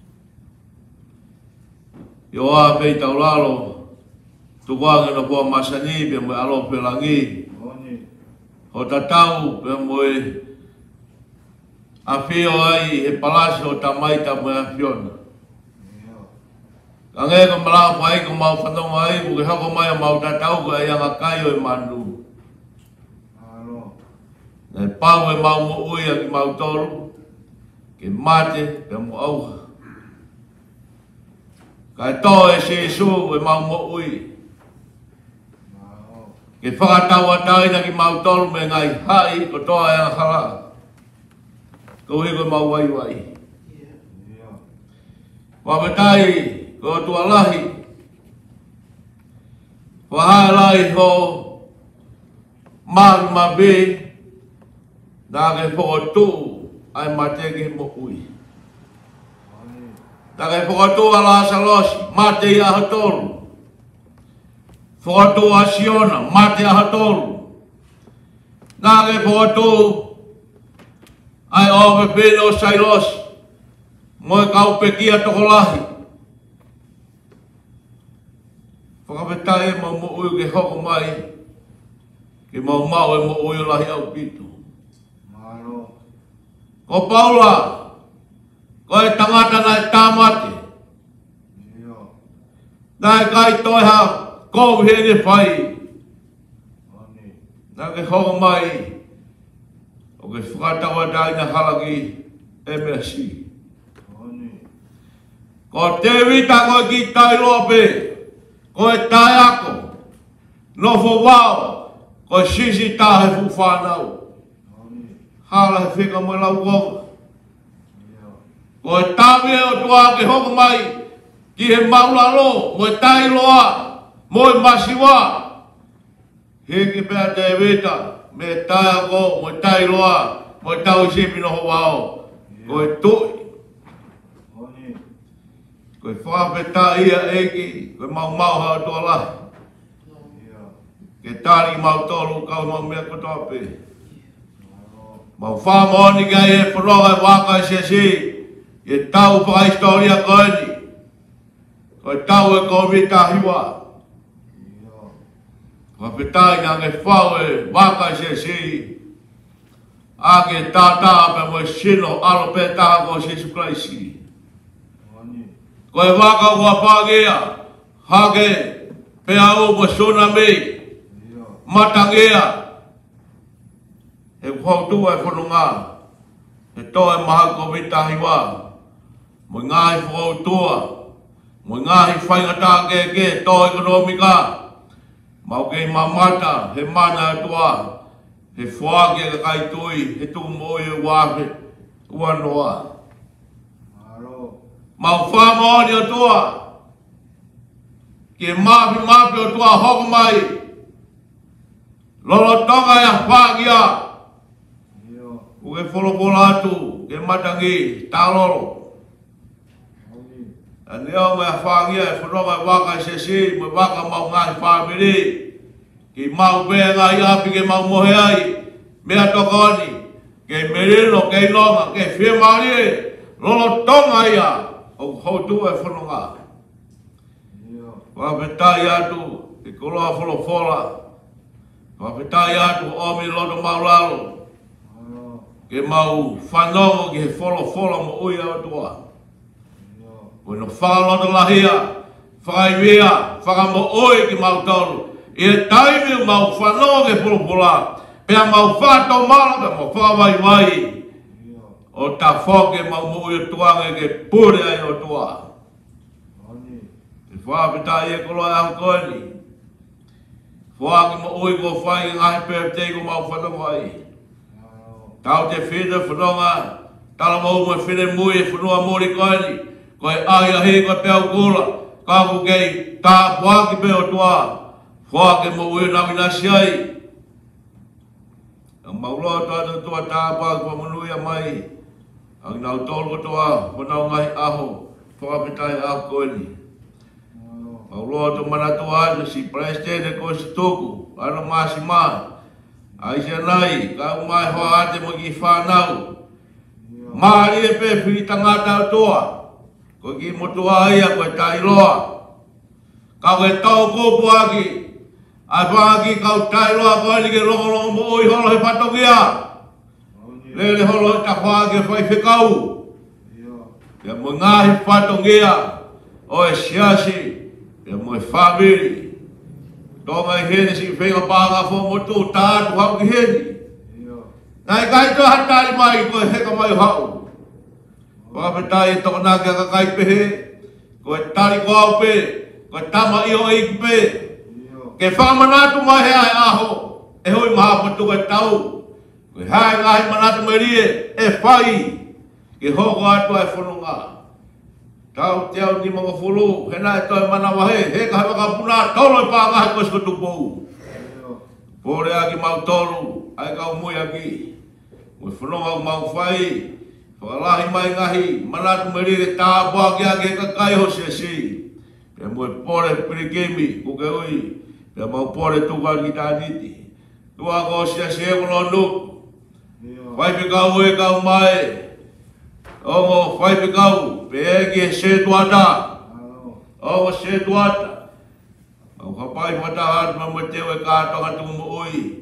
[SPEAKER 4] Yo a pei tau lalo, tu wange no kua masani, pia moe alo pelangi. Ho tatau, pia moe afio ai he palasi o tamaita moe afiona. Kange ko malao pa ai ko mau whanonga ai, buke hako mai o mau tatau ko ai anga kai o i mandu. Nei pau e mau mo ui a ki mau tolu, ke mate pe mo auha. Kai tō e se su e mau mo ui. Ke whakatau a taina ki mau tolu me ngai hai ko toa e a hala. Ko hi ko mau wai wai. Wapetai ko tua lahi. Wahai lahi ho maru ma be. Dage whakatu ai matege mo ui. Dage whakatu ala salosi, mate i aha tolu. Whakatu a siona, mate aha tolu. Dage whakatu ai owe pēno sailosi, moe kau pekia toko lahi. Whakapetai mo mo ui ke hoko mai, Ki mau mau e mo ui o lahi au pitu.
[SPEAKER 1] Malo.
[SPEAKER 4] Ko Paula, ko e tangata na e tamate.
[SPEAKER 1] Iyo.
[SPEAKER 4] Nai kai toi ha, kou hene whai.
[SPEAKER 1] Oni.
[SPEAKER 4] Nā ke honga mai, o ke whakatawa dai na halaki e mea si.
[SPEAKER 1] Oni.
[SPEAKER 4] Ko te wita ko ki tai lope, ko e tai ako, no fo wao, ko sisi tahe fu whanau. Hala he whika mo lau konga. Ko e tāwe o tua ke honga mai, ki he maula lo, mo e tai loa, mo e masiwa. He ki pēr te wita, me e tai ako, mo e tai loa, mo e tau sipi no ho wao. Ko e tui. Ko e whapeta ia eki, ko e mau mau hao tua lahi. Ke tari mau tolu kau mau mea kotoa pe. Mau whamoni kai e whanonga e waka e sesi, e tau whaka historia koeni. Ko e tau e kovita hiwa. Whapetai nga ke whau e waka e sesi, a ke tātaa pe mo e sino alo pe taha ko Jesu Christi. Ko e waka ua pāgea, hake pe au mo sona mei, matangea. E whautua e whanunga, e toa e maha kovita hiwa, mo ngāhi whautua, mo ngāhi whaingata ke ke toa ekonomika, mau kei mamata, he mana atua, he whaake ka kai tui, he tu moi e wafe, ua noa. Mau whamoni o tua, ke mafi mafi o tua hoko mai, lolo tonga ya whakia, uke wholopola atu, ke matangi, tā lolo. Aneo me whakia e whanonga e waka e sesi, me waka mau ngai whamiri, ki mau bea ngai api ke mau mohe ai, mea tokoni, ke merino, ke longa, ke whimari, lolo tonga ia, o houtu e whanonga. Wapetai atu, ke koloa wholofola, wapetai atu omi loto maulalo, ke mau whanongo ki he wholofola mo ui au tua. Koe no whakaloto lahia, whakaiwea, whakamo ui ki mau tolu, i e taimi mau whanongo ke wholofola, pia mau whato mala, pia mau whawaiwai, o ta whoke mau mo ui tuange ke pure ai o tua. Te whapita i e koloa e au koeni. Whaki mo ui ko whai ngahi pēr teiku mau whanongo ai. Tau te whita whanonga, tala mau mo whine mui e whanua mori koeni, koe ai a hei koe peau kula, kaku kei tā whaki pe o tua, whaki mo ui na winasi ai. Ang mauloa tātou tua tā whaki pa manui a mai, ang nau tolu toa, whanau ngai aho, whakapitai au koeni. Mauloa to manatua atu si presidente ko si tuku, ano masi ma. Ai se nai, kau mai hoa ate mo ki whanau. Maari e pe whiri tangata toa, ko ki motua ia koe tailoa. Kau e tau kōpu aki, ai whaki kau tailoa koe ni ke longo longo mo oi holo he patokia. Lele holo he ta whaki e whai whikau. Ia mo ngahi patokia, o e siasi, ia mo e whamiri. Tonga i hene si whenga pānga who motu tātu hau ki hene. Nai kai tō hatari mai koe heka mai hau. Whakapetai e toko nāke a kakai pehe, koe tari ko au pe, koe tama i o eiku pe. Ke whamanatu mai hea e aho, e hoi maha patu koe tau. Koe hae ngahi manatu merie, e whai, ke hoko atu ai whanunga. Tau te au ni mga fulu, he nai toi mana wahe, he ka hapa ka puna, tolo i pā ngahi koe skotu pou. Pore aki mau tolu, ai kau mui aki. Mui whanonga u mau whai, whakalahi mai ngahi, manatu merire tā pua ki aki he ka kai ho se si. Pea mui pore pirikemi, kuke ui, pea mau pore tuka ki tā niti. Tua ko se se e kulo nuk, whai pe kau e kau mai, Ongo whai pe kau, pe eki e se tuata. Ongo se tuata. Au ka pai whata hatu ma mo teo e kātonga tumu mo ui.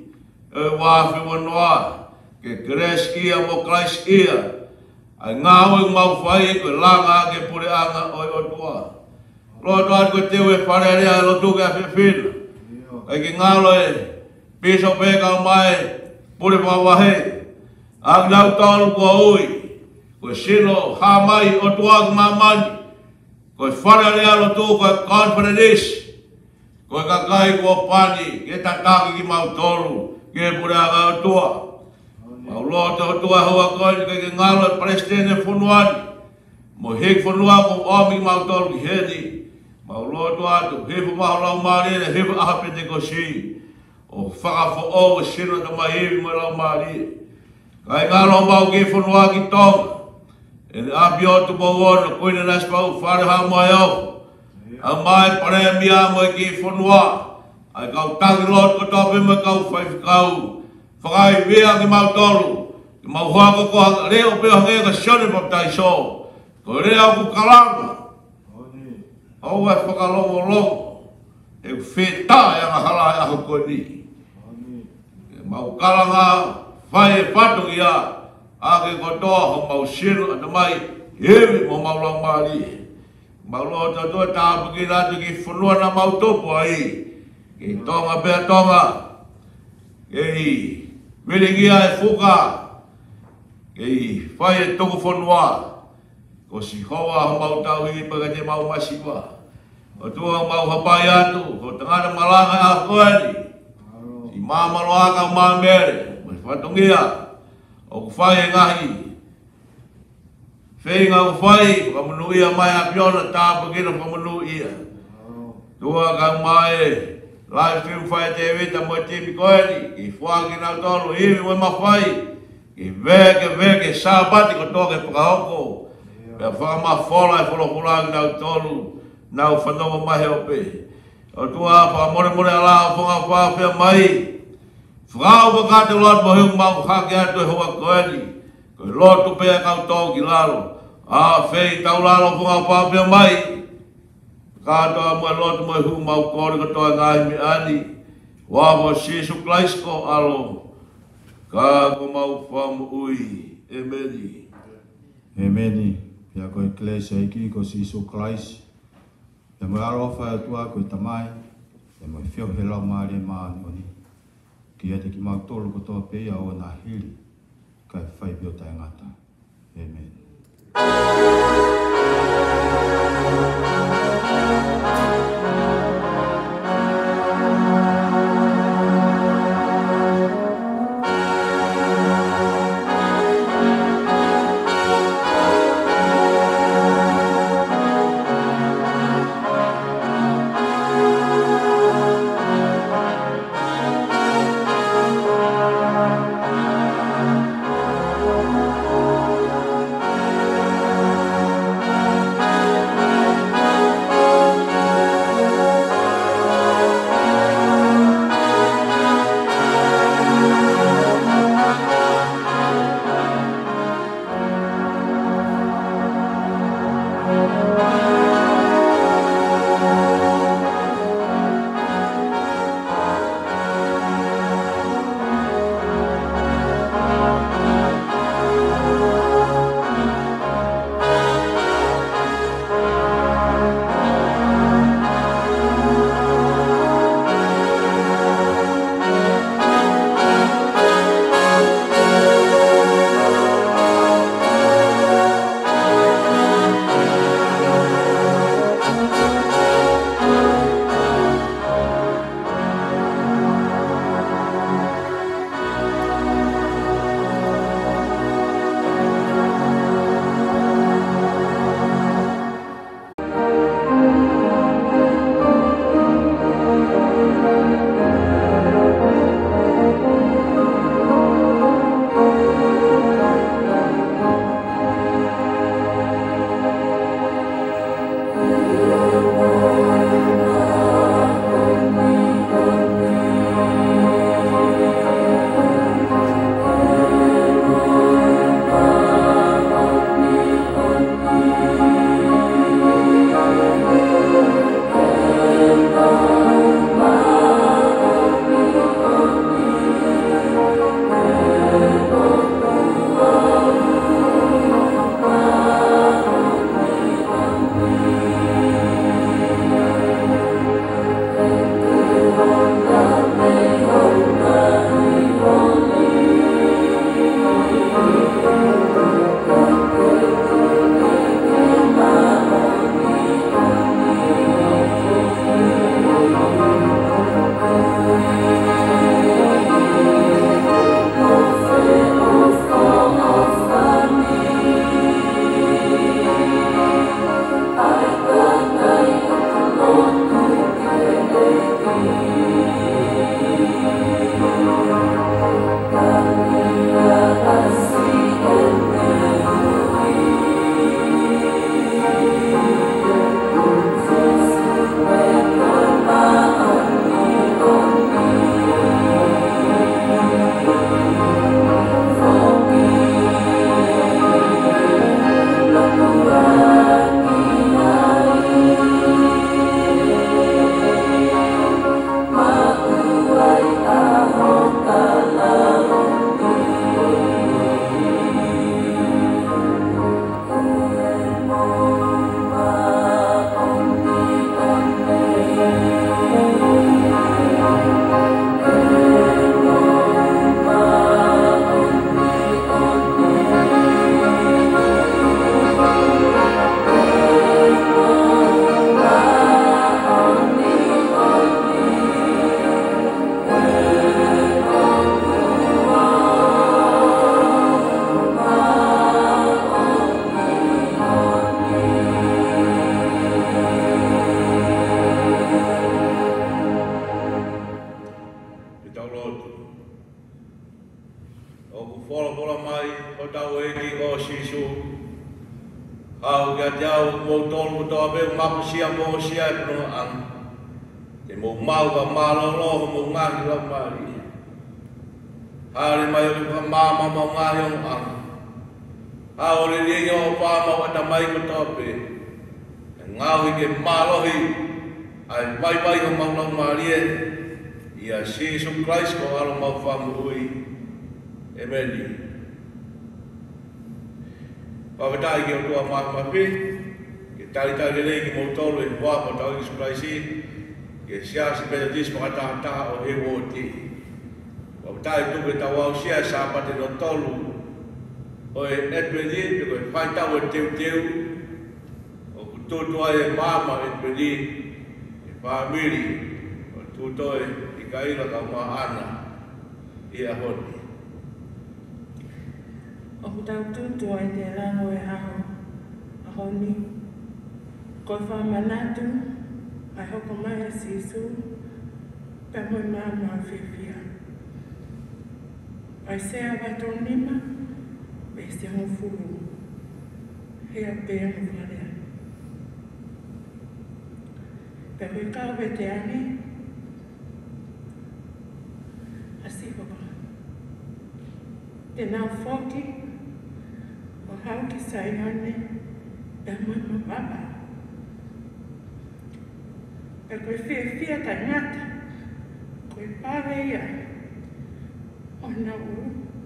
[SPEAKER 4] e wafi wanoa, ke kres ia mo Christ ia, ai ngāo i mau whai koe langa ke pure anga oi o tua. Loa toa koe teo e wharerea e lotu ke a whiwhina. Ai ki ngālo e piso pēka mai pure whawahe. Ak nau tolu kua ui, koe sino hamai o tua ki mamani. Koe wharerea lotu koe confidence. Koe kakai kua pani, ke tataki ki mau tolu, ke pure anga o tua. Mau loa te hotua hoa koe ke ke ngalo e prestene whunuani. Mo hek whunua ko omi mau tolu ki heni. Mau loa tu atu, hefu maho lau maari e hefu aha pete ko si. O whakafo o e sino ta mai hevi mo lau maari. Kai ngalo mau ke whunua ki tonga. E ne api o tu mau ono, koine nas pau whareha mo e au. Au mai pare mia mo e ke whunua. Ai kau tangi lot ko tope mo kau whaifkau. Whakai wea ki mau tolu, ki mau hoako ko reo peo hangea ka sione paptai so. Ko reo ku kalanga. Au e whakalongo longo. E wheta e anga hala e aho koe ni. Mau kalanga, whai e patu ia. Ake kotoa ho mau sino ata mai, hewi mo mau lang maari. Mau loa tatua tāpu ki ratu ki whunua na mau topu ai. Ki tonga pia tonga. Kei Miringia e fuka, kei whai e toku whanua, ko si hoa ho mau tau hii paka te mau masiwa. O tua mau hapai atu, ko tangana malanga a koeni, si Maamaloa ka mamere, mo whatungia, o ku whai e ngahi. Whenga ku whai, whamunu ia mai a piona tāpa kina whamunu ia. Tua ka mai Lai fiu whai te wita mo te mikoeni, ki whangi nau tolu, hiwi mo ma whai, ki veke veke sāpati ko toke pakahoko, pia whakama whola e wholo whulangi nau tolu, nau whanonga mahe o pe. O tua whakamore more ala o whanga whawhia mai, whakau pakate lot mo hiu mau hake atu e hoa koeni, ko lotu pia kau tau ki lalo, a whei tau lalo whanga whawhia mai, Katoa mua lotu mua hu mau kore katoa ngai mi ani. Wawa Jesu Christ ko alo. Ka ko mau whamu ui. Emeni.
[SPEAKER 1] Emeni. Pia ko eklesia iki ko Jesu Christ. Pia mo alo whai atua ko tamai. Pia mo whio he lau maare maani oni. Ki ate ki mau tolu katoa peia o na hili. Kai whai pio tai ngata. Amen.
[SPEAKER 4] Au kia te au mo tolu mo toa peu mapu sia mo sia e puno ang. Te mo mau ka malolo mo ngahi lau mari. Hare mai o ka mama mo ngahi o ang. Hao le ringa o pāma o ta mai ko toa pe. Ngāwi ke malohi ai mai mai o mau lau mari e. Ia Jesus Christ ko alo mau whamu ui. Amen. Pawatai ki o tua mapi, ki tari tari rei ki mautolo e wāpa tau Jesus Christ i, ki siasi Methodist pakataha taha o he wōti. Pawatai tuku e tau au sia sa pate no tolu, o e etpedi, tuku e whai tau e teu teu, o kututua e mama etpedi, e whamiri, o tutoe i kaila ka maana, i a honi.
[SPEAKER 3] O tau tutua i te rango e aho, a honi. Ko whamanatu, ai hoko mai a sisu, pe moi māma a whiwhia. Ai sea wato nima, pe se ho furu, hea pe mo wharea. Pe koe kau pe te ani, a sihoka. Te nau whoki, o hau ki sai hane, e mama papa. E koe whia whia ta ngata, koe pare ia, o na uru,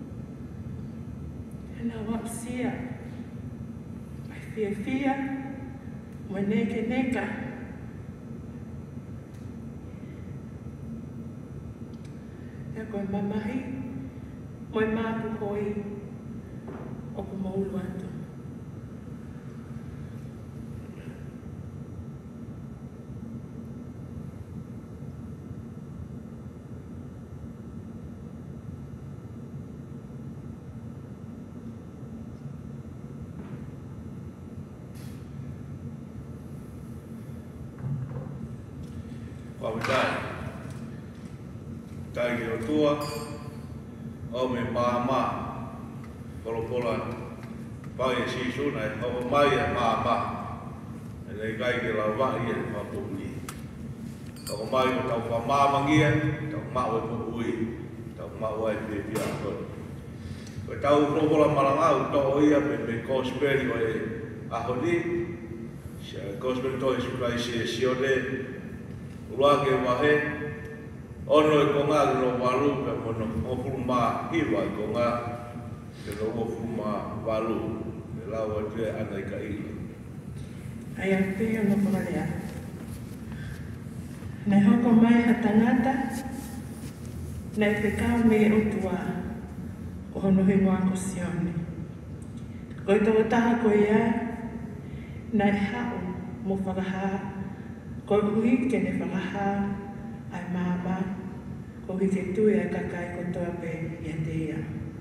[SPEAKER 3] e na wapsia, ai whia whia, mo neke neka. E koe mamahi, moi māpu hoi o ku maulu atu.
[SPEAKER 4] Pawatai, tai ki o tua, o me Maama, kolokola, pai e sisu nei, o mai e Maama, e nei kai ki lau wahi e whapuri. O mai o tau whamamangia, tau mau e pupui, tau mau e pepi a koni. Koe tau kolokola marangau, tau ia me me kosperi o e ahoni, kosperi toi sukai si e sione, uruake wahe, ono e konga ki no walu pe mono o fulma hiwa e konga ke no o fulma walu e lawa te ana i ka ila.
[SPEAKER 3] Ai a pia no korarea. Nei hoko mai ha tangata, nei pekao me o tua o hono he moa ko sione. Koe tau taha koe ia, nei hao mo whakaha, koe ui ke ne whakaha, ai Maama, ko hike tui a kakai ko toa pe ia te ia.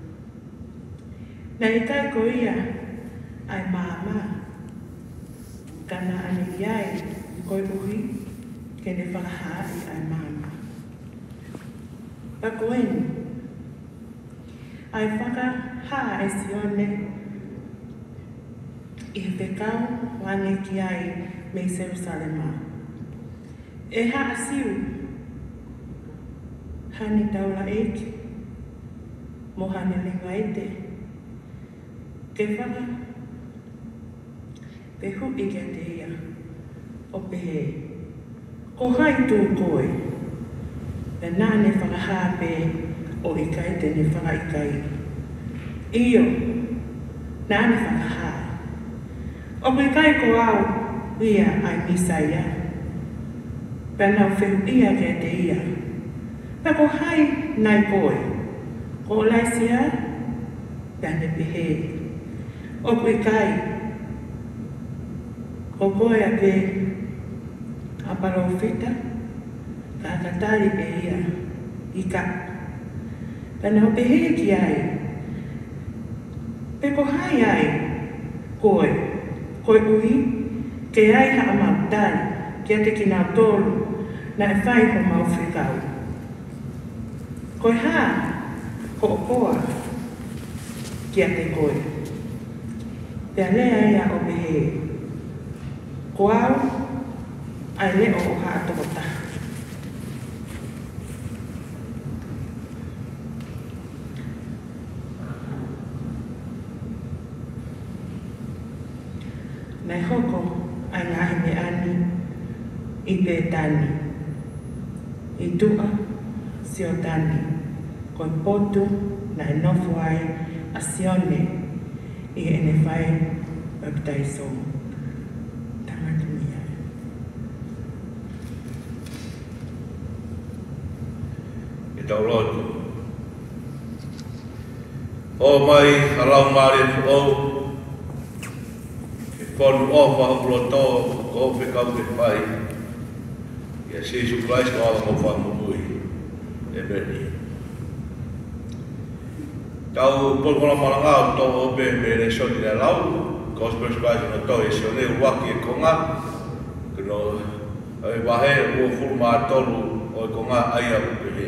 [SPEAKER 3] Nei kai ko ia, ai Maama, kana ane iai, ko uhi, ke ne whakaha i ai Maama. Pakoeni, ai whakaha e sione, i he pekau wane ki ai me Jerusalema. E haa siu, hani taula eiki, mo hane lenga ete. Ke whaka, pe hu i kia te ia, o pe he. Ko hai tū koe, pe nā ne whakaha pe o i kai te ne whaka i kai. Iyo, nā ne whakaha. O pe kai ko au, ia ai misaia. Pe nau whehu ia kia te ia. Pe ko hai nai koe, ko laisia, pe ane pehe. O koe kai, ko koe a pe a parofita, ka katari pe ia, i ka. Pe nau pehe ki ai, pe ko hai ai, koe, koe ui, ke ai ha a mautari, kia te ki nau tolu, na e whai ho mau whikau. Koe hā, ko o koa, kia te koe. Pea lea ia o pehe. Ko au, ai le o ha atokota. Nai hoko, ai ngahi me ani, i te tani. I tua, si o tani. Ko potu, nai nofu ai, a sione, i ene whai, baptaiso. Tangata mia.
[SPEAKER 4] E tau lotu. O mai, halau maare o, Ponu ofa ulo to ko pe ka pe pai. Ya Jesus Christ ko ala mo fa mo bui. E beni. Tau por ko la malanga to o pe me le so di la lau. Ko spes Christ no to e so le waki e konga. Kuno ai ba he o furma tolu o konga ai a pe he.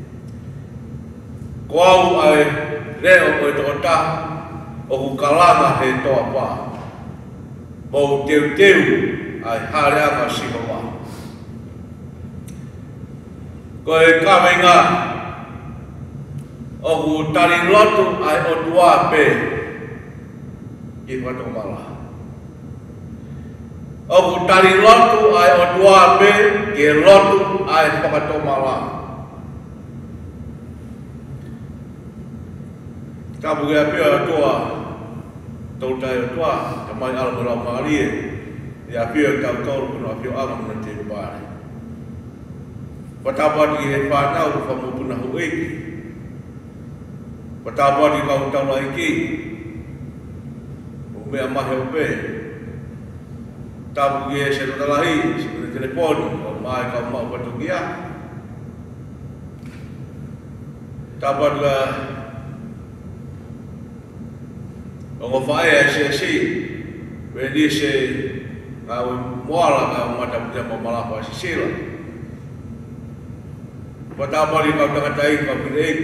[SPEAKER 4] Ko au ai le o to ta o kalanga he to pa. Mo teu teu ai hare ama sihowa. Ko e kawenga o ku tari lotu ai o tua pe i watomala. O ku tari lotu ai o tua pe i lotu ai whakatomala. Kapu kia pia tua tau tai o tua, ta mai ala mura maarie, i a pia tau tau kuna a pia ala muna te rupare. Patapati he whanau wha mupuna hu eiki. Patapati kau tau la iki. O mea mahe o pe. Tapu ki e se rotalahi, se kune telefoni, o mai kau mau patu kia. Tapati la o ngo fae a se si we ni se nga we moala nga mata puta mo mala pa si sila pata bali ka ta tai ka break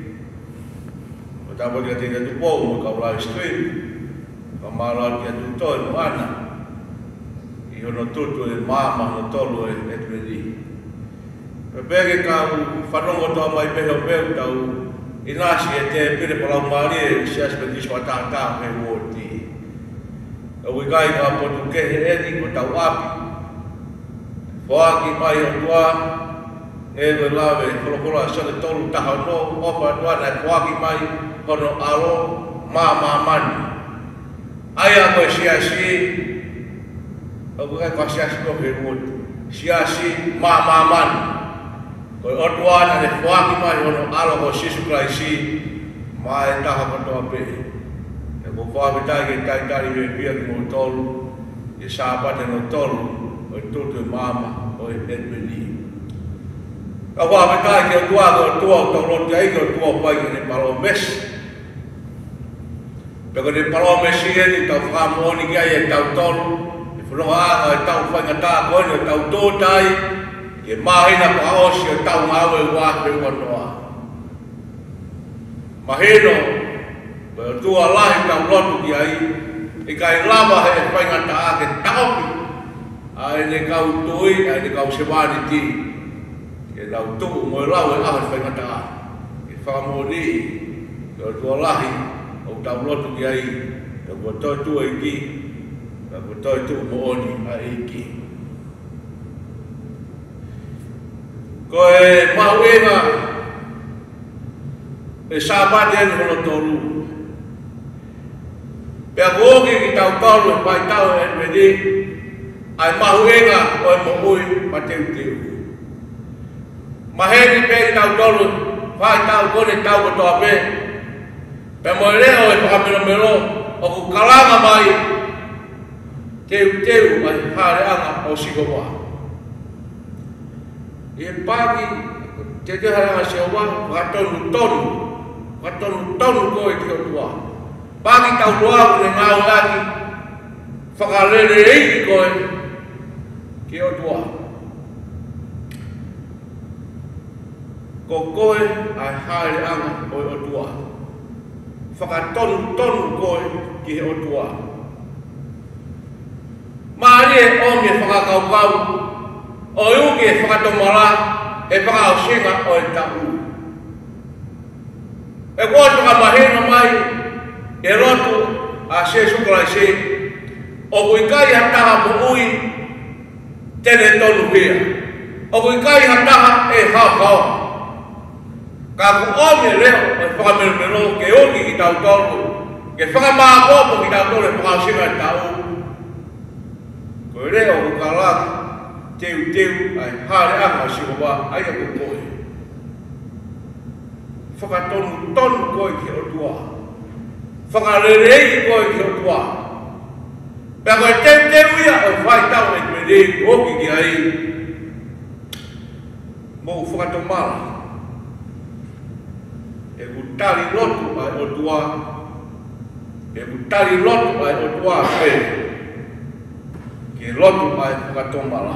[SPEAKER 4] pata bali ka tinga tu po mo ka live stream ka mala ki tu to no ana i ono tutu e mama no tolo e etmedi pege ka fanongo to mai pe ho pe tau inasi e te pere palau maari si aspendis wa tata me woti. O wikai ka potu kehe eni ko tau api. Whaaki mai o tua, e we lawe, kolokola sale tolu taha no, opa tua na whaaki mai, hono aro, Maama mani. Aya koe siasi, o wikai ka siasi ko he woti. Siasi, Maama mani. Ko otua na le whaaki mai hono alo ko Jesus Christ mai taha katoa pe. E ko whaaki tai ke tai tari me pia ki mo tolu, e sāpate no tolu, o e tutu e mama, o e etmeni. Ka whaaki tai ke otua ko otua o tau roti aike otua pai ke ne palo mesi. Peko ne palo mesi e ni tau whaamoni ki ai e tau tolu, e whanonga anga e tau whainga tā koene o tau tōtai, ke mahina ko aosi o tau ngawe wāke wanoa. Mahino, ko tua lahi tau lotu ki ai, e kai lava he e whaingata ake taopi, ai ne kau tui, ai ne kau sewani ti, ke lau tuu mo e lau e aho e whaingata ake, ke whakamoni, ko tua lahi o tau lotu ki ai, ka kua toi tua i ki, ka kua toi tuu mo oni a i ki. Ko e mauenga e sāpate enu hono tolu. Pea kōki ki tau tolu e pai tau e meni, ai mauenga o e mohui ma teu teu. Maheni pe ki tau tolu, pai tau kone tau kotoa pe. Pea mo leo e whakamero mero, o ku kalanga mai, teu teu ai hare anga o sikowa. E pagi, te te haranga se owa, wakatonu tonu, wakatonu tonu koe ki o tua. Pagi tau loa kune ngau laki, whakalere eiki koe ki o tua. Ko koe ai haere anga koe o tua. Whakatonu tonu koe ki o tua. o me whakakaukau, o iuki e whakatomara, e whakausinga o e tau. E kua tuka mahina mai, e rotu a se sukalai se, o kuikai hataha mo ui, tene tonu hea. O kuikai hataha e hao hao. Ka ku ome leo, e whakameromero, ke oki ki tau tolu, ke whakamākopo ki tau tolu e whakausinga e tau. Ko leo ku kalaki, teu teu, ai hare anga sihowa, ai a kukoe. Whakatonu tonu koe ki o tua. Whakarerei koe ki o tua. Pea koe teu teu ia o whai tau e kmerei oki ki ai. Mou whakatomala. E kutari lotu ai o tua. E kutari lotu ai o tua pe. Ki lotu ai whakatomala.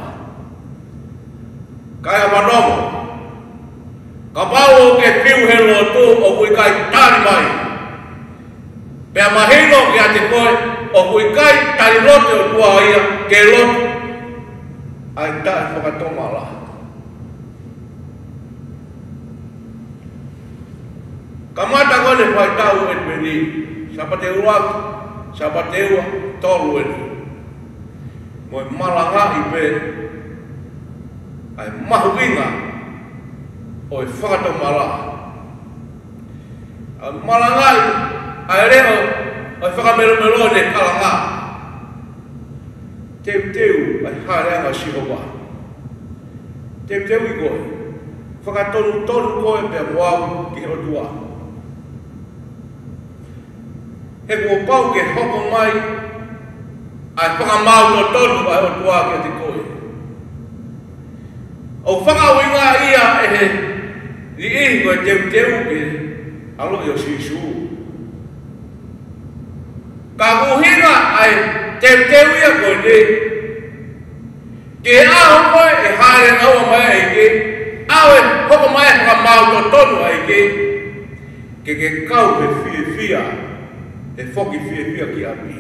[SPEAKER 4] Kaya manomo. Kapau ke piu he lotu o kui kai tari mai. Pea mahino ki ate koe o kui kai tari lotu o tua ia ke lotu. Ai tae whakatomala. Kamata kone whai tau e peni. Sapa te uaki, sapa te ua, tolu eni. Moi malanga i pe. Ai mahuinga. O e whakatomala. A malangai, ai reo, o e whakameromero ne kalanga. Teu teu, ai hareanga sihowa. Teu teu i koe. Whakatonu tonu koe pia moau ki o tua. He kua pau ke hoko mai, ai whakamau no tonu ai o tua ki ati koe. O whakawinga ia e he Ni ihi koe teu teu ke alo i o sisu. Ka kuhinga ai teu teu ia koe ne. Ke aho koe e haere aua mai ai ke. Aho e hoko mai haka mau to tonu ai ke. Ke ke kau he fie fia. E foki fie fia ki api.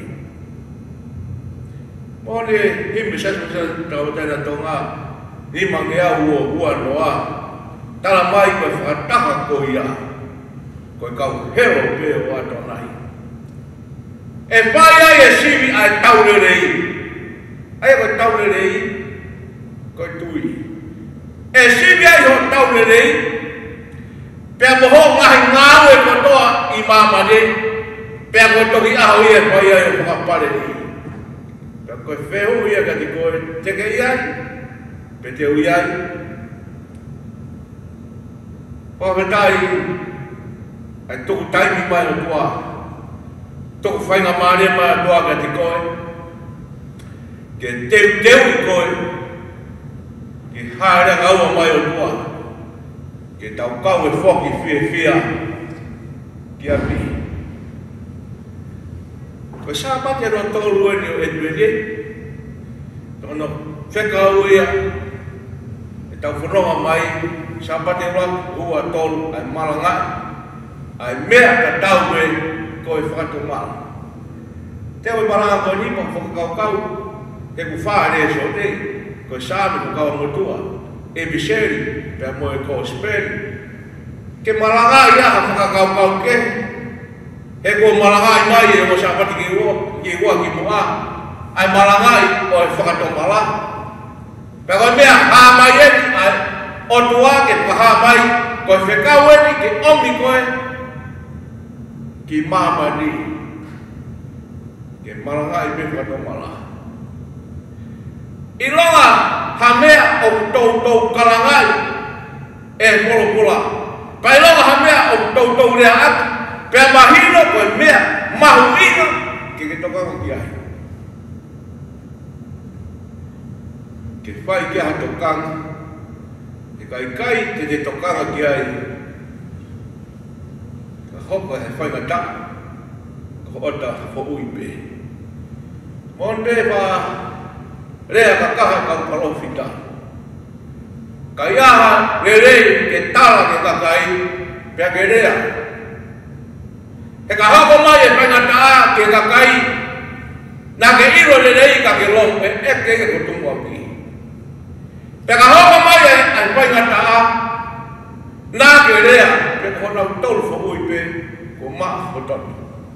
[SPEAKER 4] Mone himi sasu sasu tau tena tonga. Ni mangea ua ua noa. Tala mai koe whakataha ko ia. Koe kau hero pe o ato nai. E whai ai e siwi ai taurerei. Ai koe taurerei. Koe tui. E siwi ai ho taurerei. Pea moho ngahi ngāu e kotoa i māmane. Pea koe toki aho ia whai ai o whakapare i. Pea koe whehu ia kati koe teke iai. Pe te ui ai. Whakatai, ai tuku taimi mai o tua. Tuku whainga maare mai o tua ka te koe. Ke teu teu i koe. Ke haere ngaua mai o tua. Ke tau kau e whoki fia fia. Ki api. Koe sā pate roa tolu eni o Edwene. Tono whekau ia. E tau whanonga mai. Sapa te roa ua tolu ai malangai. Ai mea ka tau me koe whakatomala. Te oi maranga koe nipa whakakaukau. Te ku whaare so te. Koe sāme ku kaua motua. E biseri, pia moe koe speri. Ke malangai aha whakakaukau ke. He koe malangai mai e o sapati ki ua ki ua ki mua. Ai malangai koe whakatomala. Pia koe mea hāmai eni ai o tua ke paha mai, koe whekau eni ke omi koe, ki māmani, ke marangai me whatomala. I longa, ha mea o tau tau karangai, e polo pola. Pai longa ha mea o tau tau rea atu, pea mahino koe mea mahuina, ke ke tokanga ki ai. Ke whai ke ha tokanga, kai kai te te tokanga ki ai. Ka hoka he whainga ta. Ka ota hafo uipe. Monde wha rea ka kaha ka palofita. Ka iaha re re ke tala ke kakai. Pea ke rea. He ka hako mai e whainga ta ke kakai. Na ke iro le rei ka ke long e e ke ke kutungu aki. Peka hoko mai ai ai pai ngata a. Na ke rea pe kona tolu fo ui pe ko maa kotopi.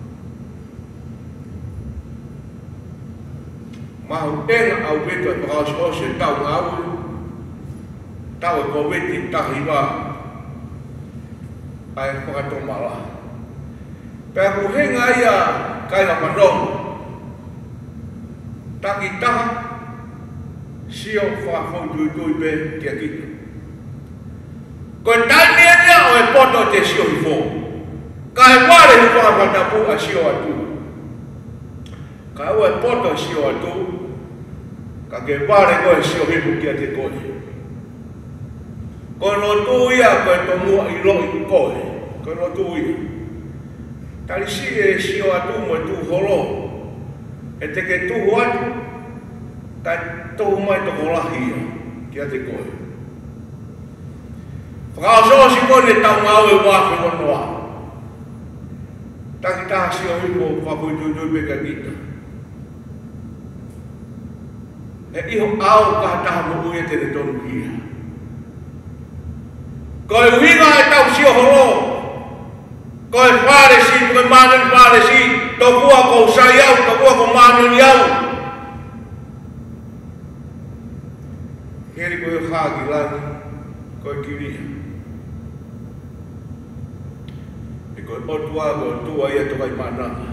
[SPEAKER 4] Mahu tenga au beto e pakaos ose tau ngau. Tau e koweti tahi wa. Ai whakatomala. Pea kuhenga ia kai na pandong. Taki taha sio whakafong tui tui pe tia kita. Koe taini ea o e poto te sio hifo. Kai wale hi whakapatapu a sio atu. Kai o e poto sio atu. Ka ke wale koe sio hifu kia te koe. Koe no tu ia koe tomua i lo i koe. Koe no tu ia. Tali si e sio atu mo e tu holo. E te ke tuhu atu. Tai tuhu mai toko lahia. Kia te koe. Whakaoso si koe ne tau ngau e wafi wanoa. Taki taha sio hipo whakui tui tui peka kita. E iho au kaha taha mo uia te ne tonu kia. Koe uhinga e tau sio holo. Koe whare si, koe manen whare si. Tokua ko sai au, tokua ko manen iau. Heri koe hagi lani, koe kiria. E koe otua koe tua ia tokai mananga.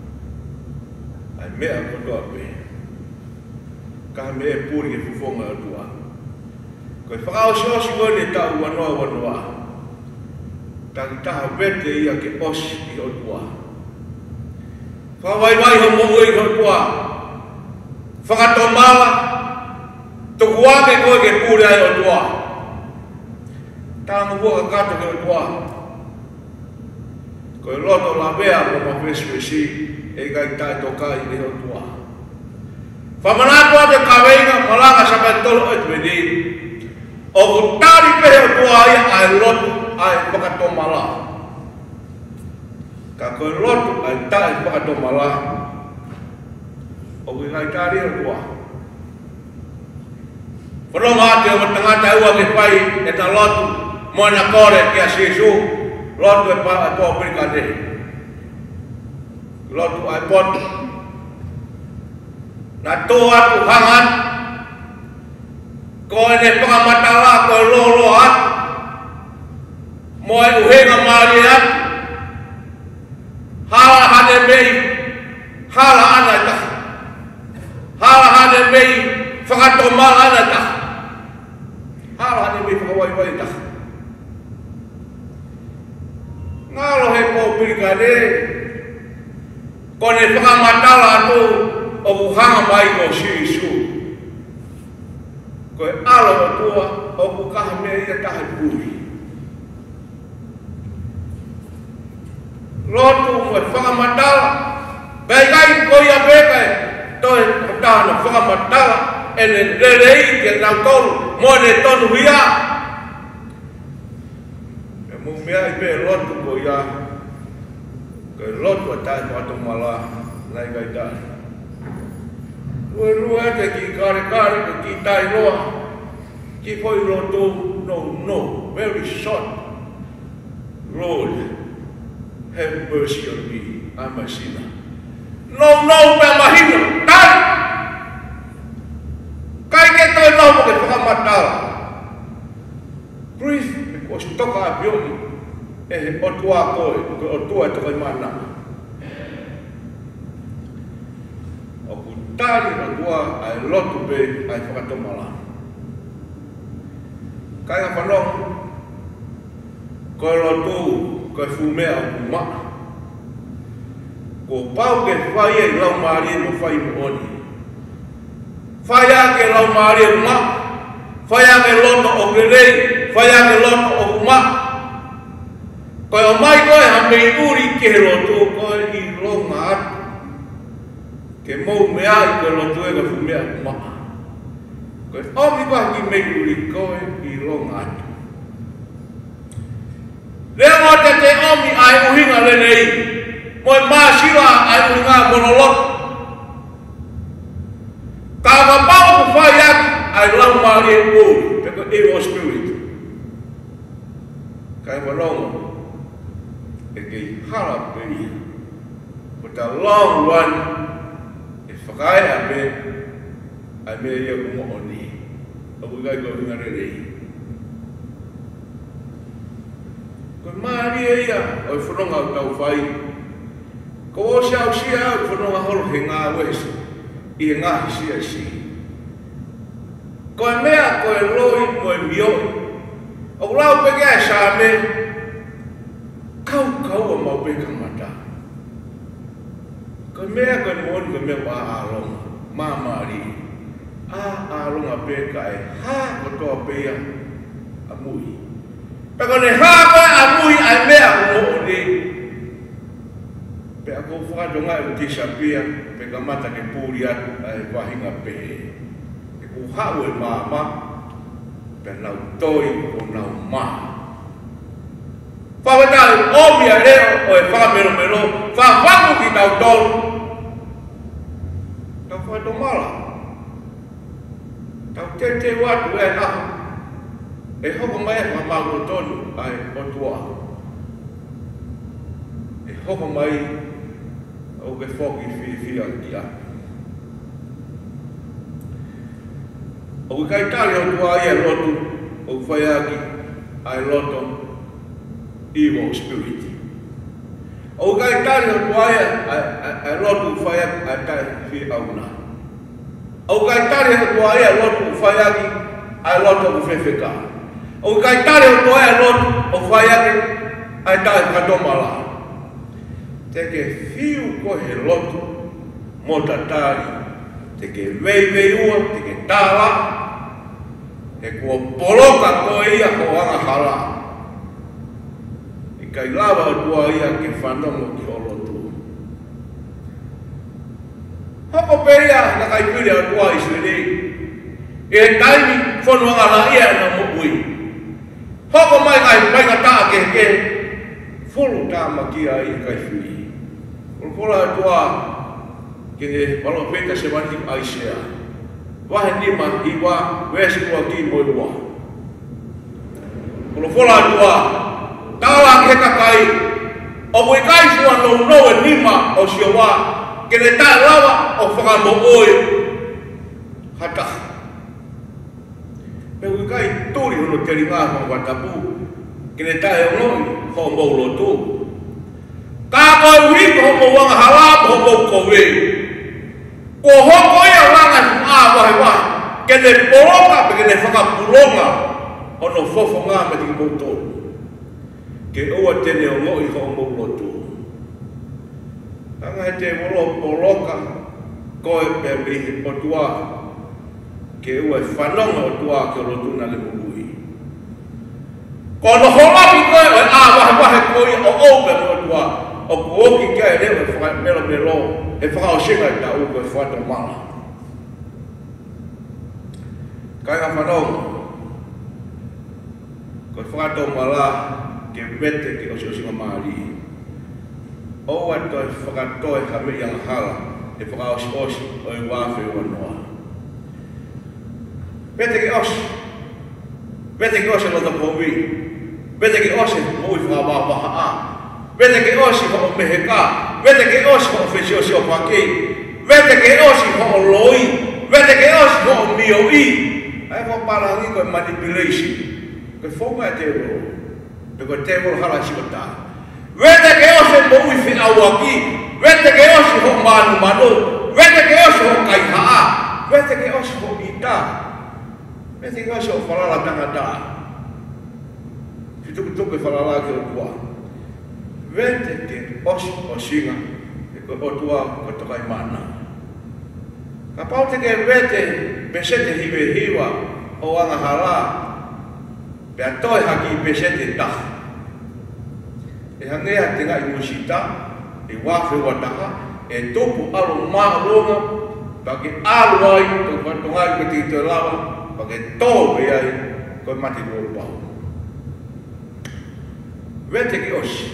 [SPEAKER 4] Ai mea kotoa pe. Kaha me e puri e fufonga otua. Koe whakaosiosi koe ne tau wanoa wanoa. Taki taha vete ia ke osi i otua. Whawai mai ho mo ui otua. Whakatomala. Tuku ake koe ke puri ai otua. Tāngu buka kato ke otua. Koe loto la vea mo ma peswesi e kai tai tokai i otua. Whamanatua te kaweinga malanga sakai tolo et wedi. O kutari pehe otua ia ai loto ai whakatomala. Ka koe loto ai tai whakatomala. O kui kai tari otua. Whanonga ate o tangata ua ke pai e ta lotu moena kore ke a sisu lotu e pa a toa pirikane lotu ai potu na toa atu hangat koe ne whakamatala koe lolo atu moe uhenga maari atu hala hane mei hala ana taha hala hane mei whakatomala ana taha hala hane mei whakawai wai taha ngalo he po pirikane kone whakamatala atu o kuhanga mai ko sisu koe alo o tua o kukaha mea ia taha puri lotu mo whakamatala bai kai ko ia beka e toi taha na whakamatala ene rerei ke nau tolu mo ne tonu hia e mu mea i pe lotu ko ia koe lotu a tai watu mala nai kai tai Rua rua te ki kare kare ko ki tai roa ki foi lotu no no very short Lord have mercy on me I'm a sinner no no pe mahina tai kai ke toi no mo ke whakamatala Grief because toka a bioni e o tua koe o tua e toka i mana o kutari o tua ai lotu pe ai whakatomala kai a whanong koe lotu koe fumea o kuma ko pau ke whai e lau maari e mo whai mo oni whai a ke lau maari e ma whai a ke loto o grelei whai a ke loto o kuma koe o mai koe ha mei uri ke he lotu koe i longa atu ke mou mea i koe lotu e ka fumea kuma koe omi koe ki mei uri koe i longa atu lea mo te te omi ai uhinga le nei moe maa siwa ai uhinga monolok Kai lau mari e ui, peko e o spirit. Kai walongo, e kei hala pei. Ko ta long run, e whakai a me, a me ia kumo o ni. O kukai ko hinga re rei. Ko mari e ia, o i whanonga o tau whai. Ko o siau sia, o i whanonga holo he ngā wesi, i e ngā sia si. Ko e mea, ko e loi, mo e mioi. O lau peke e sa me, kau kau a mau peka mata. Ko e mea, ko e moni, ko e mea wa aalonga, mamari. A aalonga peka e ha ko toa pea a mui. Peko ne ha koe a mui a mea ko mo ni. Pea ko whakatonga e utisa pia, peka mata ke pūri atu a e wahinga pehe. Ku hau e māma, pe nau toi o nau mā. Whawatau omia reo o e whamero mero, whawangu ki tau tolu. Tau whato mala. Tau te te watu e nahu. E hoko mai e whamau tonu ai o tua. E hoko mai o ke whoki whiwhia ki atu. O kai tali o tua ia lotu o whaiaki ai loto evil spirit. O kai tali o tua ia ai lotu whaiaki ai tai whi auna. O kai tali o tua ia lotu whaiaki ai loto o whewheka. O kai tali o tua ia lotu o whaiaki ai tai katomala. Te ke whiu ko he lotu mo tatari. Te ke vei vei ua, te ke tāla, e kua poloka ko ia ko anga hala. E kai lawa o tua ia ke whanongo ki o lotu. Hoko peria na kai pire o tua iswere. E taimi whanuanga na ia na mokui. Hoko mai kai painga taa ke ke. Fulu tāma ki a i kai whiri. Ulkola o tua kene palo peta se wani aisea. Wahe nima iwa wesi kua ki moiwa. Kulo fola tua, tawa ke kakai, o mui kai fua no no e nima o siawa, kene ta lawa o whakamo oi. Hata. Pe ui kai turi hono teri ngā kong watapu, kene ta e ngoi ho maulo tu. Ka koi wiko ho mo wanga halapo ho mo kowe. Ko hoko ia langa a wahe wahe, kene poloka pe kene whakapulonga ono fofo ngā me tiki moutoru. Ke ua tene o ngoi ho maulotu. Anga he te wolo poloka koe pe mihi o tua, ke ua whanonga o tua ke o lotu na le mului. Ko no holapi koe o a wahe wahe koe o ope o tua, o kuoki kia e lewe whaka melo melo, e whakao singa i ta uko e whata mana. Kai a whanonga, ko e whakato mala ke vete ke osi osi mamari. O ato e whakato e hame i ang hala, e whakao osi osi o e wafe o anoa. Vete ke osi, vete ke osi lota powi, vete ke osi mo i whakawawaha a. Vete ke osi ho meheka, vete ke osi ho fesiosi o pake, vete ke osi ho loi, vete ke osi ho mioi. Ai ho parangi ko manipulation. Ko fonga te ro. Pe ko te ro hala si kota. Vete ke osi mo ui fi awaki, vete ke osi ho manu manu, vete ke osi ho kai haa, vete ke osi ho ita. Vete ke osi ho falala tangata. Fitu kutu ke falala ke o tua. Vete ke osi o singa, e ko o tua ko tokai mana. Ka pau te ke vete, pesete hiwe hiwa, o anga hala, pe atoe haki pesete taha. E hangea te ngai musita, e wafe wataka, e topu alo mahalonga, pake alu ai, to patongai ke te te lawa, pake tobe ai, koe mati loro pau. Vete ke osi.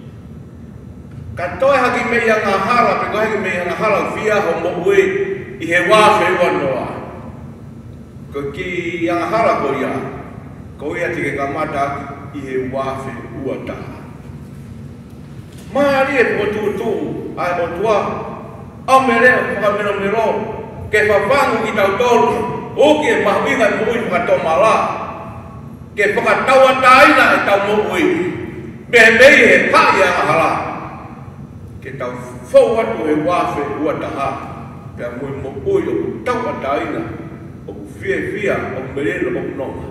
[SPEAKER 4] Ka toe haki me ia ngā hala, pe koe haki me ia ngā hala fia ho mo ue i he wāwhi wanoa.
[SPEAKER 5] Ko ki yang hala ko ia. Ko ia tike kamata i he wafe ua taha. Maari e po tu tu ai o tua. Au mere o whakamero mero. Ke whawangu ki tau tolu. O ke mahuinga i mui whakatomala. Ke whakataua taina e tau mui. Bembei he pai a hala. Ke tau fau atu he wafe ua taha. Pea mui mo ui o ku taua taina. O ku fia fia o ku merelo o ku nonga.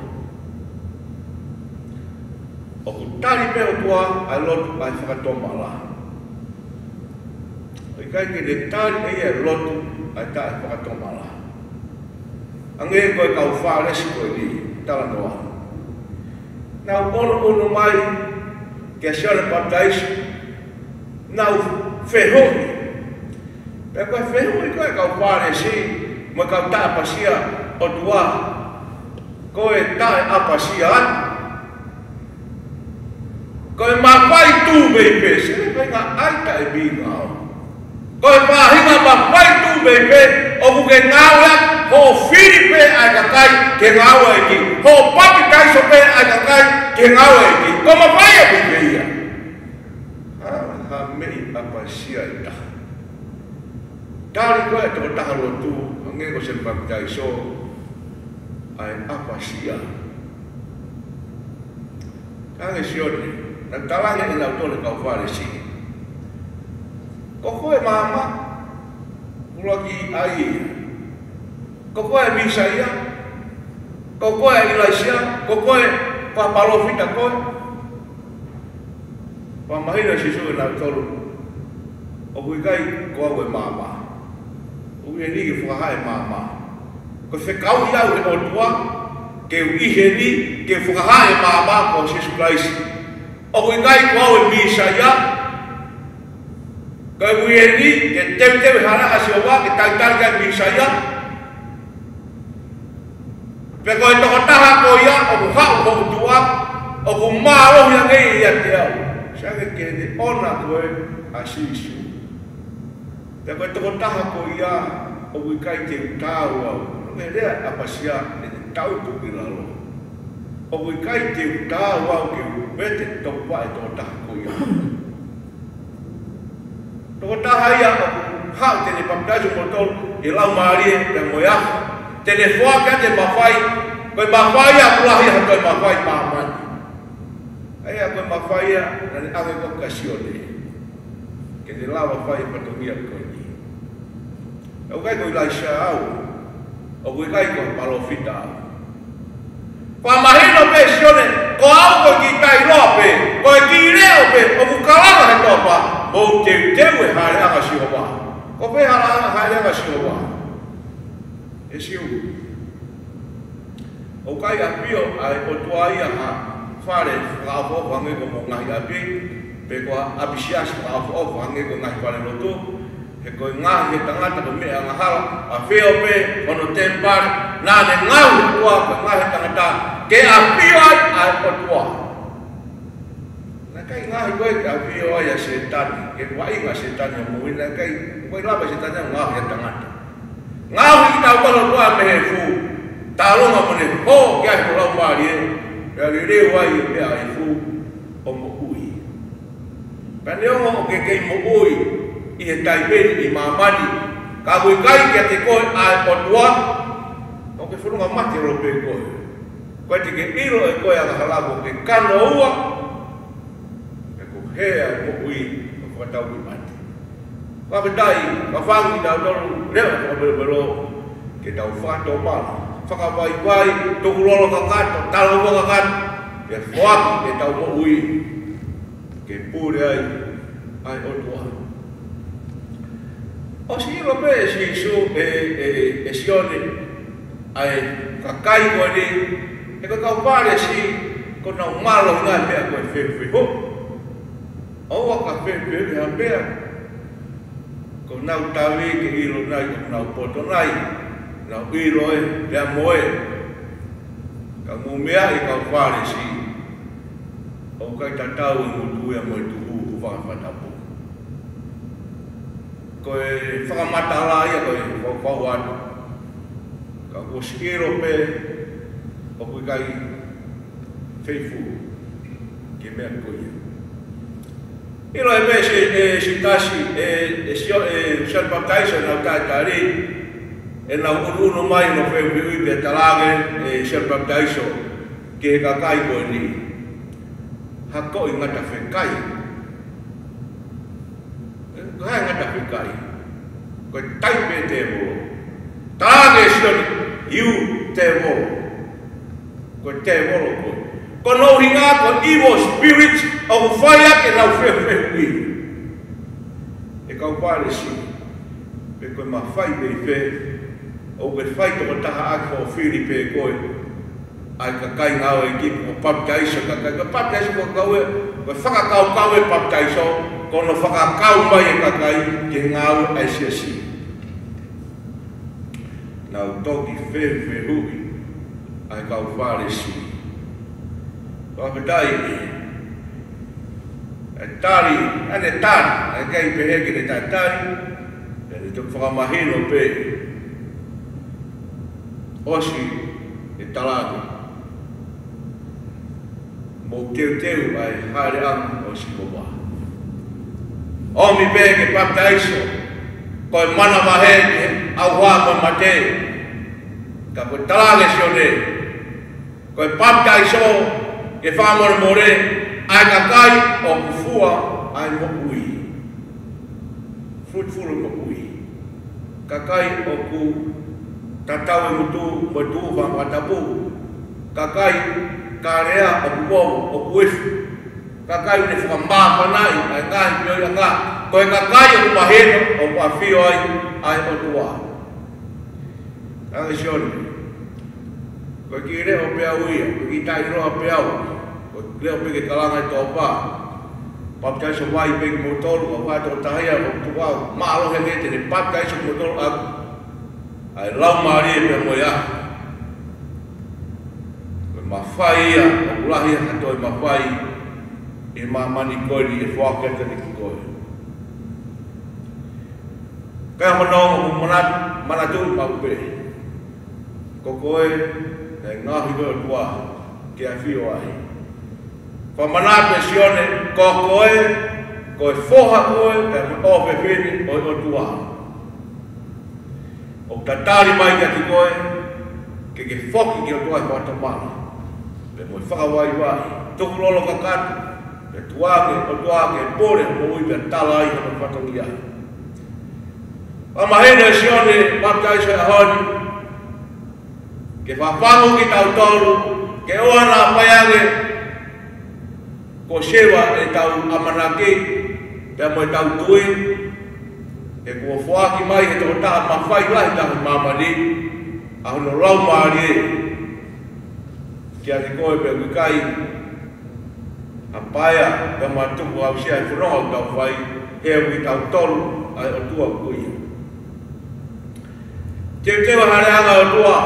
[SPEAKER 5] O ku tari pe o tua ai lotu ai whakatomala. O i kai ke le tari e ai lotu ai ta ai whakatomala. Ange koe kau whāresi koe ni, tala noa. Nau ono ono mai, ke asione baptaisu, nau whehoi. Pea koe whehoi koe kau whāresi, mo kau ta apasia o tua. Koe tae apasia atu. Koe mawhai tū mei pe, sere koe ngā aita e bi ngāo. Koe whahinga mawhai tū mei pe, o ku ke ngāwe ho whiri pe ai kakai ke ngāwe e ki. Ho papi kaiso pe ai kakai ke ngāwe e ki. Ko mawhai e bi pe ia. Ha mei apasia i taha. Tari koe tō taha rotu, nge ko sen papi kaiso, ai apasia. Kange sione. Na talange i lau tole kau whare si. Ko koe mama, kula ki ai ia. Ko koe misa ia. Ko koe ilaisia. Ko koe papalofita koe. Pamahina si suke lau tolu. O kui kai ko aue mama. O kui e niki whakahae mama. Ko whekau iau e o tua. Ke uihe ni, ke whakahae mama ko Jesu Christ. O kui kai kua o misa ia. Kai kui e ni, ke teu teu hara asi o wā, ke tautari kai misa ia. Pe koe toko taha ko ia, o ku hau ko utua, o ku māo ia ngei ia te au. Sake ke te ona koe asi isu. Pe koe toko taha ko ia, o kui kai te utau au. Nuke rea apasia, ne te tautu ki lalo. O kui kai te utau au ke vete tō whae tō taha ko ia. Tō taha ia o hau tene papitasu mo tōru e lau maarie e moe aha. Tene whaka te mawhai, koe mawhai a kulahi ha koe mawhai pāmani. Aia koe mawhai a nane ave ko kasione. Ke te lawa whai patumia koe ni. O kai koe laisa au, o koe kai koe palofita au. Koa mahino pe sione, ko au koe ki tai roa pe, koe ki reo pe, o ku kalanga he topa, mou teu teu e haere anga sihowa. Ko pe haere anga sihowa. E siu. O kai apio ai o tua ia ha whare whakafo whange ko mo ngahi api, pe koa apisiasi whakafo whange ko ngahi whare loto, he koe ngahi he tangata ko mea ngahala, a wheo pe, ono tempare, nāne ngau tua ko ngahi tangata, ke apio ai ai o tua. Nā kai ngahi koe ke apio ai a setani, ke wainga setani o mui, nā kai koe lapa setani o ngahi he tangata. Ngau ki tau kalo tua me he fu, tālonga mone ho ki ai ko lau maari e, pea li reo ai e pea ai fu o mo ui. Pea neonga o ke kei mo ui, i he taipeni i mamani, ka kui kai ki a te koe ai o tua, o ke whurunga mati rope koe. Koe te ke iro e koe a halako ke kano ua, e ko hea mo ui, o whakatau i mati. Whakatai, ka whangi tau toru, reo e whakabero, ke tau whakato mala. Whakawai wai, toku rolo ka kato, talo ua ka kato, ke whaki ke tau mo ui, ke pūre ai, ai o tua. O si ilo pe si su e, e, e sione, ai kakai koe ni, e ko kau pare si, ko nau malo ngā pia koe whewhi ho. Oua ka whewhi ha pia, ko nau tawi ke ilo nai, ko nau poto nai, nau ilo e, pia moe, ka mumea i kau pare si, o kai tatau i mutu e moe tuhu ku whakawhatapu. Koe whakamata ala ia koe whakawhau atu. ka o skero pe o ku kai faithful ke me ko ia ilo e pe se e sitashi e e sio e sel baptizo na ta tari e na unu mai no fe ui pe talage e sel baptizo ke ka kai ko ni ha ko i ngata fe kai ha ngata fe kai ko tai pe te mo talage sio you te mo ko te mo ko ko no hinga ko evil spirit of fire ke na fe fe ui e ka pare si pe ko ma fai be fe o ke fai to ta ha ko Filipe ko ai ka kai ngau e ki o baptizo ka kai ka baptizo ko kau e ko whaka kau kau e baptizo ko no whaka kau mai e ka kai ke ngau ai sia si nau toki fe fe hui ai kau whare si ko petai e tari ane tari ai kai pehe ki ne tai tari e te whakamahino pe osi e talaga mo teu teu ai hare am o si kowa o mi pe ke baptizo ko mana mahe ke au wa mo mate ka ko talaga sione ko baptizo ke fa mo more ai ka kai o kufua ai mo ui fruitful mo ui ka kai o ku tatau e mutu mutu wa watapu kakai karea o kuo o kuif kakai ne famba panai ai ngai pio nga ko kakai o paheno o pafio ai ai o tua ai shon ko kire o pe ui ko kitai ro pe au ko leo pe ke kalanga to pa papta so vai pe motor ko pa to tahia o tua malo he ne te papta so motor a ai lau mari pe moia ko mafai a ulahi hato e mafai e mamani koi e foka te ni koi ka mono mana mana tu pa pe ko koi e ngahi go tua ke afio ai fa mana pe sione ko koi ko foha koi pe o pe fini o tua o tatari mai ka tikoe ke ke foki ke toa ko tamala pe mo fa wai wai to lolo ka ka pe tuage o tuage pore mo i pe tala i ko fa tongia ama hena sione baptizo a honi ke fa pango ki tau tolu ke ona paiage ko sheva e tau amanake pe mo tau tui e kua whaaki mai he tō taha mawhai lai taha mamani a hono rau maari e kia te koe pe kukai a paia ka matuku au sia e whanonga o tau whai he au ki tau tolu ai o tua kuia teo teo hareanga o tua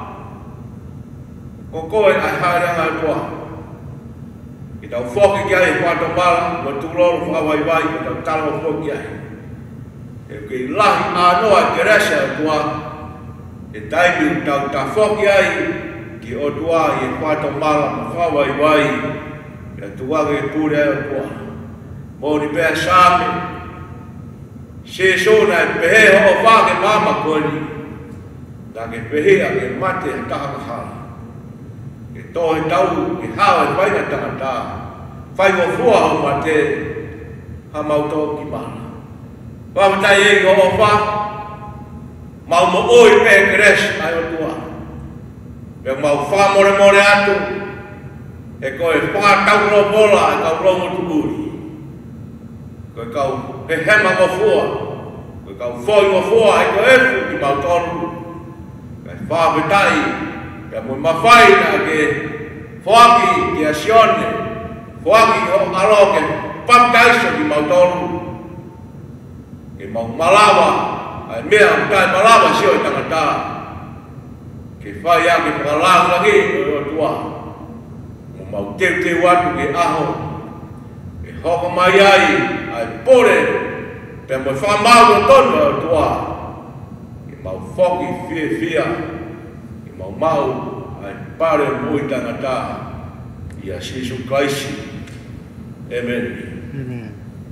[SPEAKER 5] ko koe ai hareanga o tua ki tau whoki kia e whato mala mo tūroro whawai vai ki tau talo whoki ai e ke lahi anoa te resa o tua e taimi tau ta whoki ai ki o tua i e whato mala ma whawai wai e tuaga e pūre ai o tua mōni pēr sāme se sōna e pehe ho o whake mama koni ta ke pehe a ke mate e taha kahara e tohe tau e hawa e whaina tangata whai o fua o mate ha mauto ki mana Wamatai e ko ofa mau mo oi pe kres ai o tua pe mau fa more more atu e ko e pa tau ro bola e ka ro mo tuburi ko ka e hema mo fua ko ka foi mo fua e ko e fu ki mau tonu pe fa betai pe mo ma fai na ke foaki ki asione foaki o aloke pam kaiso ki mau tonu ke mau malawa ai mea utai malawa sio i tangata ke whai a ke whakalang lagi o tua mo mau teu teu atu ke aho ke hoko mai ai ai pore pe mo whamau o tono o tua ke mau whoki fia fia mau mau ai pare mui tangata ia Jesus Christ. Amen.
[SPEAKER 6] Amen.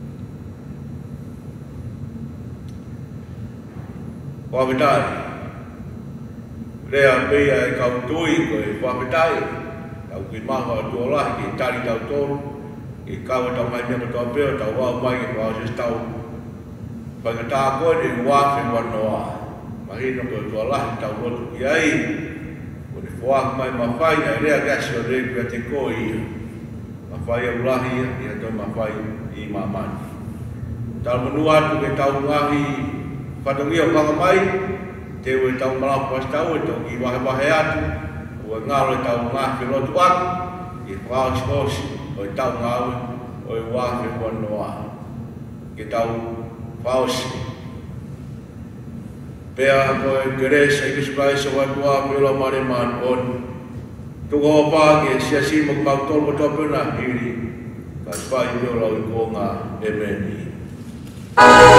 [SPEAKER 5] Whapitai. Rea pia e kau tui ko e whapitai. Kau ki maha atua lahi ki tari tau tolu. Ki kau tau mai mea tau peo tau wau mai ki wau sis tau. Whakata koe ni wafi wanoa. Mahino ko atua lahi tau rotu ki ai. Ko ni whaak mai mawhai na rea gasi o rei pia te koe ia. Mawhai au lahi ia, ia toi mawhai i mamani. Tau manua atu ke tau ngahi whatangia whakamai, te ue tau malapu as tau, e tau ki wahe wahe atu, ue ngaro e tau ngahi lotu atu, i whaos kosi, o e tau ngawe, o e wahe wanoa, ke tau whaosi. Pea ko e geresa i kispaisa wai kua pila mare man on, tuko o pāngi e sia sima kau tolu o topuna hiri, ka spai pio lau i konga, emeni.